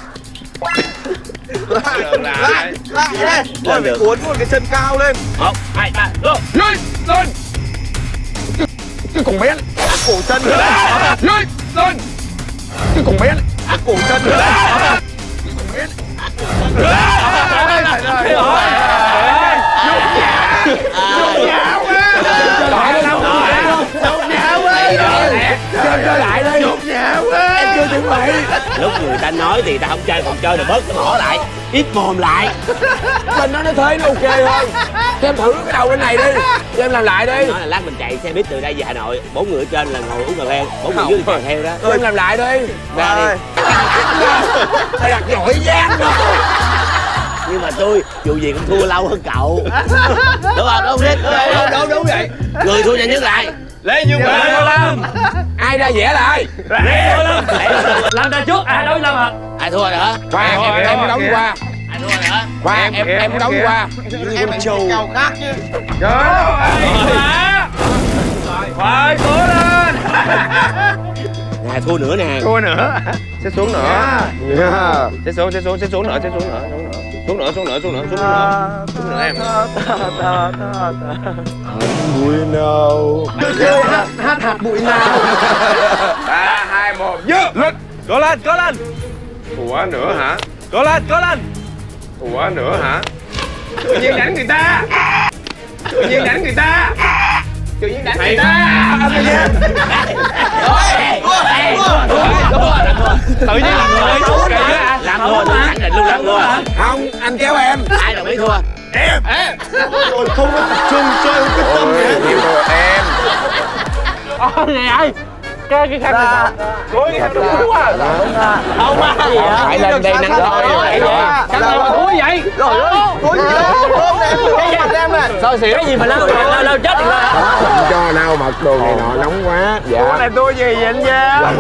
Speaker 3: Lại. Lại.
Speaker 1: Thôi phải cuốn luôn cái chân cao lên.
Speaker 5: Một, hai, ba, go.
Speaker 1: Lên, lên. Cái con bé này, cổ chân. Lên, lên. Cái con bé này, cổ chân. Cái con bé này. Nhục nhã quá. Lại đâu nhục nhã quá. Chơi chơi lại đi. Nhục nhã quá. Em chưa chuẩn bị.
Speaker 3: Lúc người ta nói thì ta không chơi, còn chơi thì bớt cái mỏ lại. Ít mồm lại.
Speaker 2: Mình nói nó thế nó ok thôi. Cho em thử cái đầu bên này đi. Cho em làm lại đi.
Speaker 3: Nói là lát mình chạy xe buýt từ đây về Hà Nội, bốn người ở trên là ngồi uống cà phê, bốn người dưới đi chèo theo đó.
Speaker 2: Cho em làm lại đi.
Speaker 3: Ra đi.
Speaker 2: Thầy đặt giỏi giang rồi.
Speaker 3: Nhưng mà tôi dù gì cũng thua lâu hơn cậu. Đúng không? Đúng không?
Speaker 2: Đúng đúng đúng vậy.
Speaker 3: Người thua nhanh nhất lại.
Speaker 5: Lê Dương Lê Vô Lâm.
Speaker 2: Ai ra vẽ lại.
Speaker 5: Lê Vô Lâm. Lâm ra trước, ai đối với Lâm hả?
Speaker 3: Ai thua rồi hả?
Speaker 2: Khoan em em đóng qua.
Speaker 3: Ai thua rồi hả?
Speaker 2: Khoan em em đóng qua.
Speaker 1: Em là trâu khác chứ.
Speaker 5: Phải cố lên.
Speaker 3: Nè thua nữa nè.
Speaker 1: Thua nữa. Sẽ xuống nữa. Sẽ xuống, sẽ xuống, sẽ xuống nữa, sẽ xuống nữa, xuống nữa. Xuống nữa, xuống nữa, xuống nữa, xuống nữa. Xuống nữa em.
Speaker 2: Bụi nào.
Speaker 1: Chơi hát, hát hạt bụi nào. Ba, hai, một, dơ. Lên.
Speaker 5: Cố lên, cố lên.
Speaker 1: Ủa nữa hả?
Speaker 5: Cố lên, cố lên.
Speaker 1: Ủa nữa hả? Tự nhiên đánh người ta. Tự nhiên đánh người ta. Tự nhiên đánh người ta.
Speaker 5: Tự nhiên làm người thua kìa.
Speaker 3: Làm thua, tôi khẳng định luôn làm thua.
Speaker 2: Không, anh kéo em.
Speaker 3: Ai đồng ý thua?
Speaker 1: Em.
Speaker 2: Em. Rồi không có tập trung chơi cái tâm
Speaker 1: Ôi, rồi em.
Speaker 5: Ôi này ai? Cái cái khăn này. Ôi cái khăn này đúng à. Không à.
Speaker 2: Phải lên đây nắng rồi.
Speaker 5: Khăn này mà thúi vậy.
Speaker 2: Rồi ơi. Thúi gì đó. Cái gì em nè. Sao xỉu cái gì mà lâu lâu lâu chết rồi.
Speaker 1: Không cho nào mật đồ này nọ nóng quá. Dạ.
Speaker 2: Cái này tôi gì vậy anh Giang?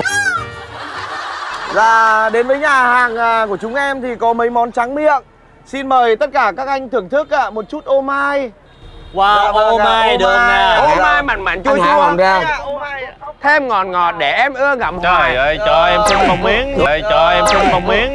Speaker 2: Là đến với nhà hàng của chúng em thì có mấy món tráng miệng. Xin mời tất cả các anh thưởng thức ạ, một chút ô mai.
Speaker 5: Wow, ô mai được nè.
Speaker 2: Ô mai mặn mặn chua chua.
Speaker 1: Thêm ngọt ngọt để em ưa ngậm hoài.
Speaker 5: Trời ơi, cho em xin một miếng. Trời cho em xin một miếng.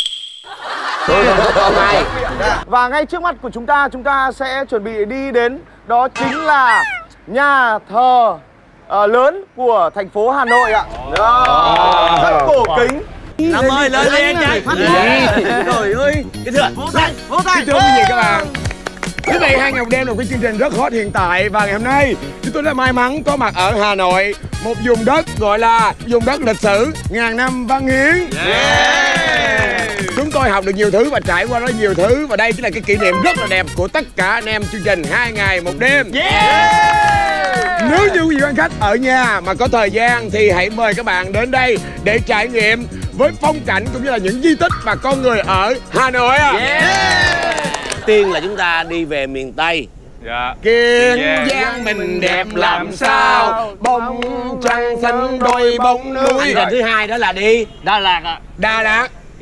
Speaker 2: Và ngay trước mắt của chúng ta, chúng ta sẽ chuẩn bị đi đến đó chính là nhà thờ uh, lớn của thành phố Hà Nội ạ. Oh. Rất cổ kính.
Speaker 5: Lâm ơi, lên đi anh trai.
Speaker 2: Trời ơi.
Speaker 3: Cái thưa.
Speaker 2: Vỗ tay, vỗ tay.
Speaker 1: Thưa quý vị các bạn, Thứ Bảy Hai Ngày Một Đêm là một cái chương trình rất hot hiện tại. Và ngày hôm nay chúng tôi đã may mắn có mặt ở Hà Nội, một vùng đất gọi là vùng đất lịch sử, ngàn năm văn hiến. Yeah. Chúng tôi học được nhiều thứ và trải qua rất nhiều thứ. Và đây chính là cái kỷ niệm rất là đẹp của tất cả anh em chương trình Hai Ngày Một Đêm. Yeah. Nếu như quý vị quan khách ở nhà mà có thời gian thì hãy mời các bạn đến đây để trải nghiệm với phong cảnh cũng như là những di tích và con người ở Hà Nội à.
Speaker 3: Yeah. Tiên là chúng ta đi về miền Tây.
Speaker 5: Dạ.
Speaker 1: Kiên Giang mình đẹp làm sao, bông trăng xanh đôi bông núi.
Speaker 3: Hành trình thứ hai đó là đi
Speaker 5: Đà Lạt ạ.
Speaker 1: Đà Lạt.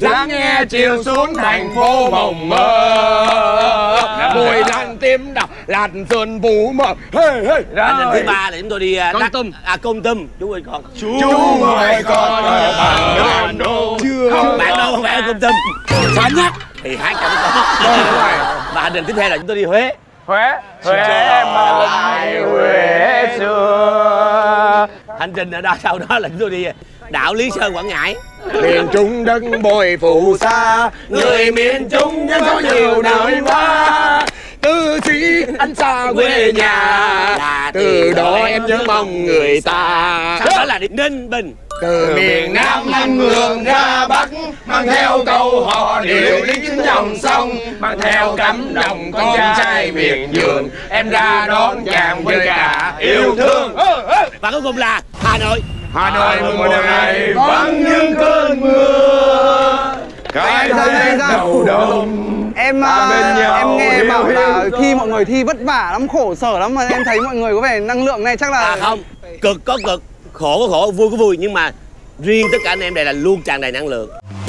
Speaker 1: lắng nghe chiều xuống thành phố mộng mơ, mùi lạnh tím đập lạnh xuân vũ mơ. Hey, hey.
Speaker 3: Hành trình thứ ba là chúng tôi đi Con Tum. À Con Tum, chú ơi con.
Speaker 1: Chú ơi con ở bản đồ.
Speaker 3: Không, bản đồ không phải ở Con Tum. Xa nhất thì hai trăm con. Và hành trình tiếp theo là chúng tôi đi Huế.
Speaker 2: Huế, Huế mà lại Huế xưa.
Speaker 3: Hành trình ở đó sau đó là chúng tôi đi đảo Lý Sơn, Quảng Ngãi.
Speaker 1: Miền Trung đất bồi phù sa, người miền Trung vẫn có nhiều đời qua. Từ khi anh xa quê nhà, từ đó em nhớ mong người ta.
Speaker 3: Sau đó là đi Ninh Bình.
Speaker 1: Từ miền Nam anh ngược ra Bắc, mang theo câu hò điệu đi trên dòng sông, mang theo cắm đồng con trai miền vườn, em ra đón chàng với cả yêu thương.
Speaker 3: Và cuối cùng là Hà Nội.
Speaker 1: Hà Nội mùa này vắng những cơn mưa, cái thấy đầu đông.
Speaker 10: Em em nghe bảo là khi mọi người thi vất vả lắm, khổ sở lắm, mà em thấy mọi người có vẻ năng lượng này chắc là...
Speaker 3: À không, cực có cực, khổ có khổ, vui có vui, nhưng mà riêng tất cả anh em này là luôn tràn đầy năng lượng.